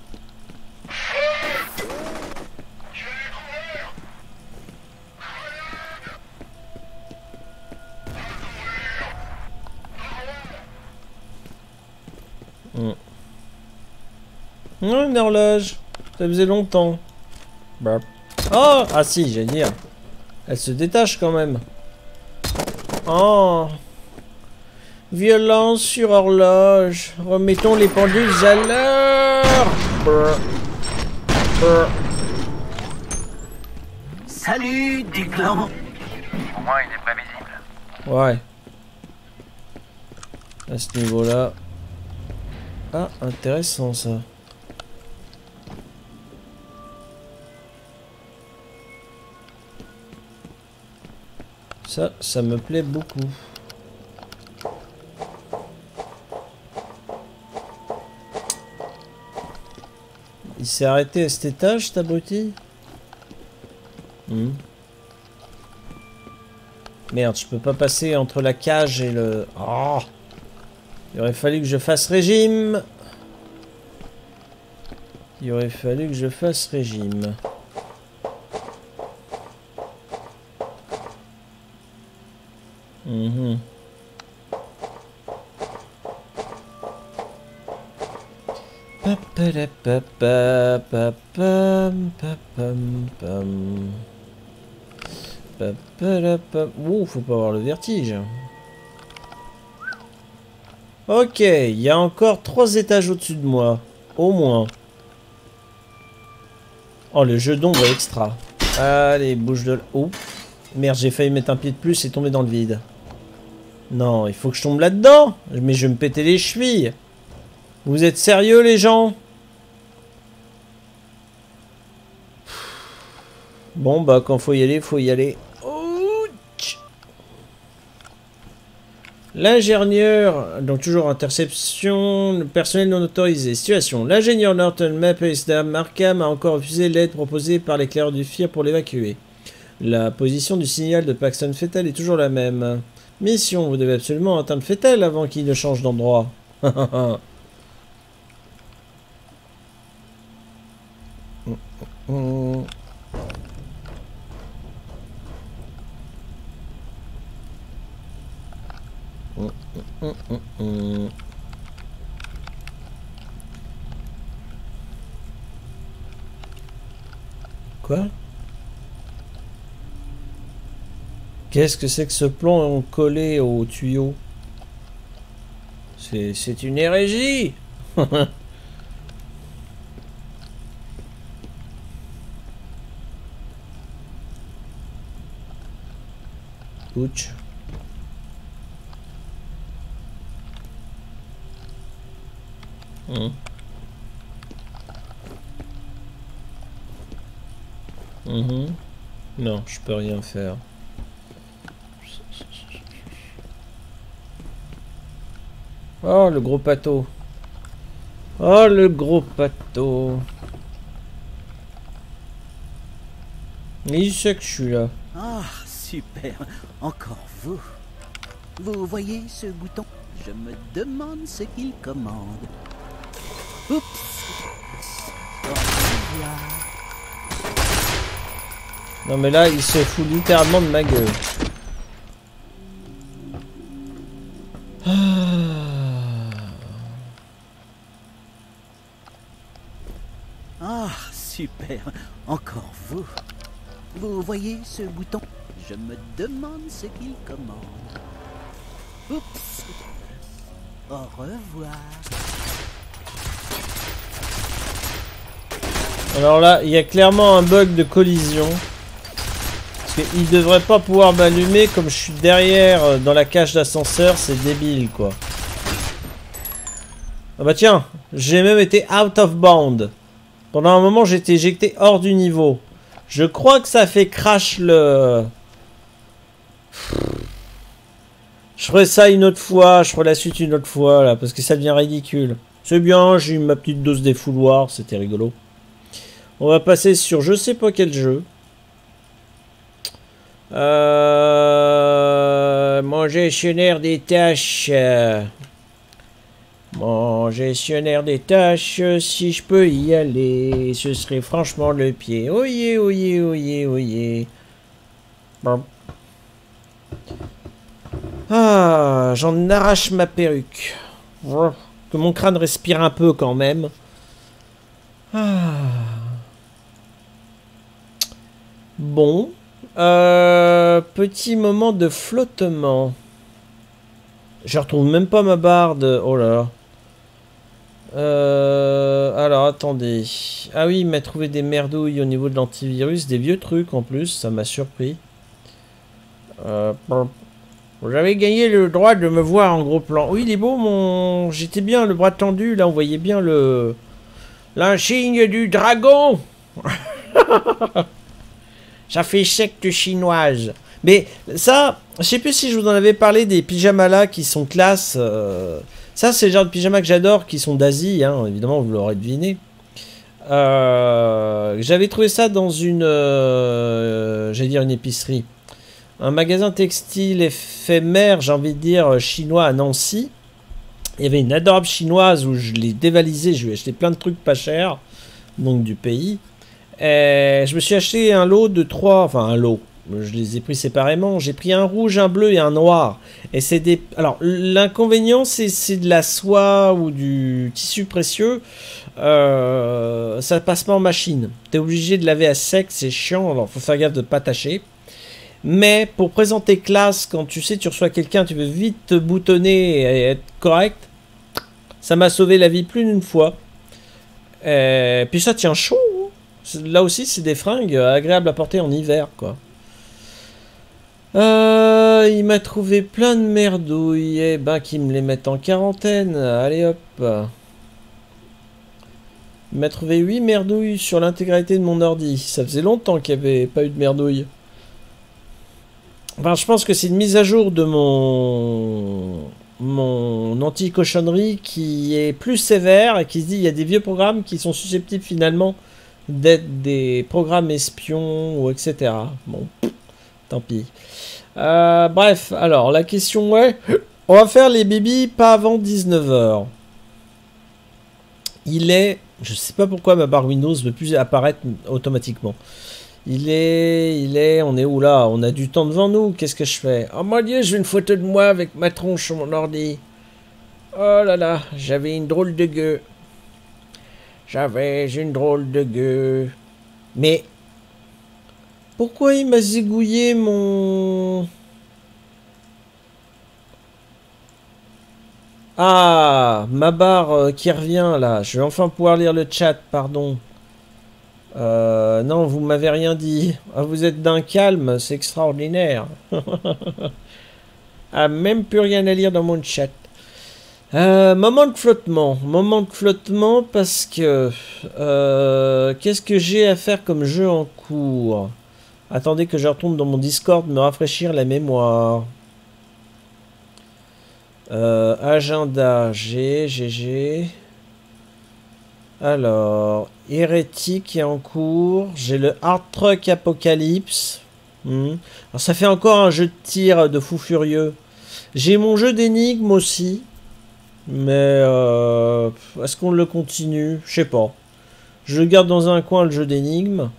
Mmh. Oh, une horloge. Ça faisait longtemps. Bah. Oh, ah si, j'allais dire. Elle se détache quand même. Oh. Violence sur horloge. Remettons les pendules à l'heure. Brr. Brr. Salut, Declan. Au moins, il est prévisible. Ouais. À ce niveau-là. Ah, intéressant ça. Ça, ça me plaît beaucoup. Il s'est arrêté à cet étage, cet abruti? hmm. Merde, je peux pas passer entre la cage et le... Oh, il aurait fallu que je fasse régime. Il aurait fallu que je fasse régime. Mmh. Ouh, faut pas avoir le vertige. Ok, il y a encore trois étages au-dessus de moi. Au moins. Oh, le jeu d'ombre est extra. Allez, bouge de... Oh, merde, j'ai failli mettre un pied de plus et tomber dans le vide. Non, il faut que je tombe là-dedans. Mais je vais me péter les chevilles. Vous êtes sérieux, les gens? Bon, bah, quand faut y aller, faut y aller. L'ingénieur, donc toujours interception, le personnel non autorisé. Situation. L'ingénieur Norton Mapplesdam Markham a encore refusé l'aide proposée par l'éclaireur du F I R pour l'évacuer. La position du signal de Paxton Fettel est toujours la même. Mission, vous devez absolument atteindre Fettel avant qu'il ne change d'endroit. Quoi? Qu'est-ce que c'est que ce plan collé au tuyau? C'est c'est une hérésie. Ouch. Mmh. Mmh. Non, je peux rien faire. Oh, le gros pâteau. Oh, le gros pâteau. Il sait que je suis là. Ah, super. Encore vous. Vous voyez ce bouton? Je me demande ce qu'il commande. Oups. Au revoir. Non mais là, il se fout littéralement de ma gueule. Ah, super. Encore vous. Vous voyez ce bouton? Je me demande ce qu'il commande. Oups. Au revoir. Alors là, il y a clairement un bug de collision. Parce qu'il devrait pas pouvoir m'allumer comme je suis derrière dans la cage d'ascenseur, c'est débile quoi. Ah bah tiens, j'ai même été out of bound. Pendant un moment, j'ai été éjecté hors du niveau. Je crois que ça fait crash le... Je ferai ça une autre fois, je ferai la suite une autre fois là, parce que ça devient ridicule. C'est bien, j'ai eu ma petite dose défouloir, c'était rigolo. On va passer sur je sais pas quel jeu. Euh, mon gestionnaire des tâches. Mon gestionnaire des tâches, si je peux y aller, ce serait franchement le pied. Oyez, oyez, oyez, oyez. Bon. Ah, j'en arrache ma perruque. Que mon crâne respire un peu quand même. Ah. Bon. Euh, petit moment de flottement. Je retrouve même pas ma barde. Oh là là. Euh, alors attendez. Ah oui, il m'a trouvé des merdouilles au niveau de l'antivirus. Des vieux trucs en plus. Ça m'a surpris. Euh, Vous avez gagné le droit de me voir en gros plan. Oui, il est beau, mon... J'étais bien, le bras tendu, là, on voyait bien le... L'insigne du dragon. Ça fait secte chinoise. Mais ça, je sais plus si je vous en avais parlé des pyjamas là qui sont classe. Euh... Ça, c'est le genre de pyjamas que j'adore, qui sont d'Asie, hein, évidemment, vous l'aurez deviné. Euh... J'avais trouvé ça dans une... Euh... J'allais dire une épicerie. Un magasin textile éphémère, j'ai envie de dire, chinois à Nancy. Il y avait une adorable chinoise où je l'ai dévalisée, je lui ai acheté plein de trucs pas chers, donc du pays. Et je me suis acheté un lot de trois, enfin un lot, je les ai pris séparément. J'ai pris un rouge, un bleu et un noir. Et c'est des... Alors, l'inconvénient, c'est de la soie ou du tissu précieux. Euh, ça passe pas en machine. T'es obligé de laver à sec, c'est chiant, alors faut faire gaffe de pas tâcher. Mais pour présenter classe, quand tu sais, tu reçois quelqu'un, tu veux vite te boutonner et être correct, ça m'a sauvé la vie plus d'une fois. Et puis ça tient chaud. Là aussi, c'est des fringues agréables à porter en hiver, quoi. Euh, il m'a trouvé plein de merdouilles. Eh ben, qui me les mettent en quarantaine. Allez hop. Il m'a trouvé huit merdouilles sur l'intégralité de mon ordi. Ça faisait longtemps qu'il n'y avait pas eu de merdouilles. Enfin, je pense que c'est une mise à jour de mon mon anti-cochonnerie qui est plus sévère et qui se dit il y a des vieux programmes qui sont susceptibles finalement d'être des programmes espions ou et cetera. Bon, tant pis. Euh, bref, alors la question est, on va faire les bébés pas avant dix-neuf heures. Il est, je sais pas pourquoi ma barre Windows ne veut plus apparaître automatiquement. Il est, il est, on est où là? On a du temps devant nous, qu'est-ce que je fais? Oh mon dieu, j'ai une photo de moi avec ma tronche sur mon ordi. Oh là là, j'avais une drôle de gueule. J'avais une drôle de gueule. Mais, pourquoi il m'a zigouillé mon... Ah, ma barre euh, qui revient là, je vais enfin pouvoir lire le chat, pardon. Euh, non, vous m'avez rien dit. Ah, vous êtes d'un calme, c'est extraordinaire. Ah, même plus rien à lire dans mon chat. Euh, moment de flottement. Moment de flottement parce que... Euh, Qu'est-ce que j'ai à faire comme jeu en cours? Attendez que je retourne dans mon Discord me rafraîchir la mémoire. Euh, agenda, G, G, G... Alors, Hérétique est en cours. J'ai le Hard Truck Apocalypse. Hmm. Alors, ça fait encore un jeu de tir de fou furieux. J'ai mon jeu d'énigmes aussi. Mais, euh, est-ce qu'on le continue? Je sais pas. Je le garde dans un coin, le jeu d'énigmes.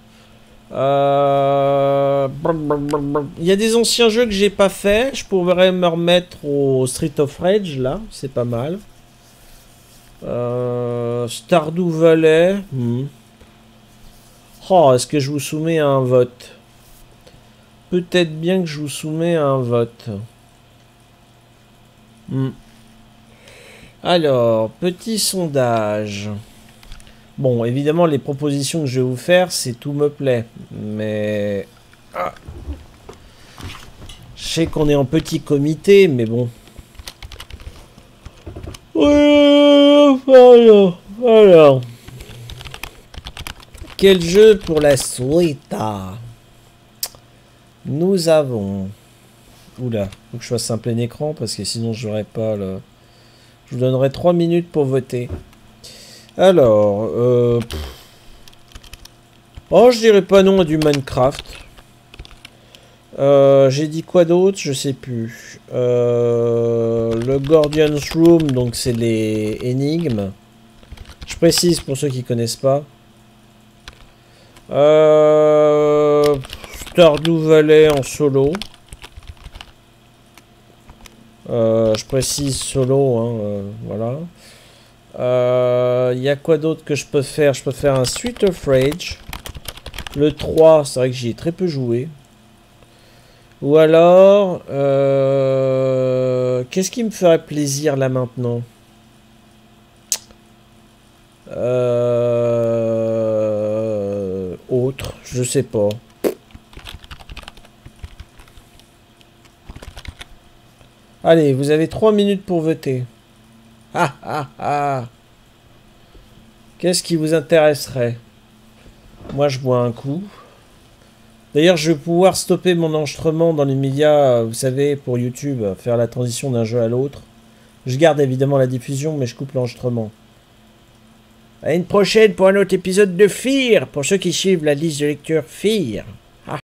Euh... Il y a des anciens jeux que j'ai pas fait. Je pourrais me remettre au Street of Rage, là. C'est pas mal. Euh, Stardew Valley. Hmm. Oh, est-ce que je vous soumets à un vote? Peut-être bien que je vous soumets à un vote. Hmm. Alors, petit sondage. Bon, évidemment, les propositions que je vais vous faire, c'est tout me plaît. Mais... Ah. Je sais qu'on est en petit comité, mais bon... Alors, alors, quel jeu pour la suite? Nous avons... Oula, faut que je fasse un plein écran parce que sinon j'aurais pas le... Je vous donnerai trois minutes pour voter. Alors, euh... oh, je dirais pas non à du Minecraft. Euh, j'ai dit quoi d'autre? Je sais plus. Euh, le Guardian's Room, donc c'est les énigmes. Je précise pour ceux qui connaissent pas. Euh, Stardew Valley en solo. Euh, je précise solo, hein, euh, voilà. Il euh, y a quoi d'autre que je peux faire? Je peux faire un Street of Rage. Le trois, c'est vrai que j'y ai très peu joué. Ou alors, euh, qu'est-ce qui me ferait plaisir là maintenant? euh, Autre, je sais pas. Allez, vous avez trois minutes pour voter. Ah ah ah. Qu'est-ce qui vous intéresserait? Moi, je bois un coup. D'ailleurs, je vais pouvoir stopper mon enregistrement dans les médias, vous savez, pour YouTube, faire la transition d'un jeu à l'autre. Je garde évidemment la diffusion, mais je coupe l'enregistrement. À une prochaine pour un autre épisode de Fear, pour ceux qui suivent la liste de lecture Fear.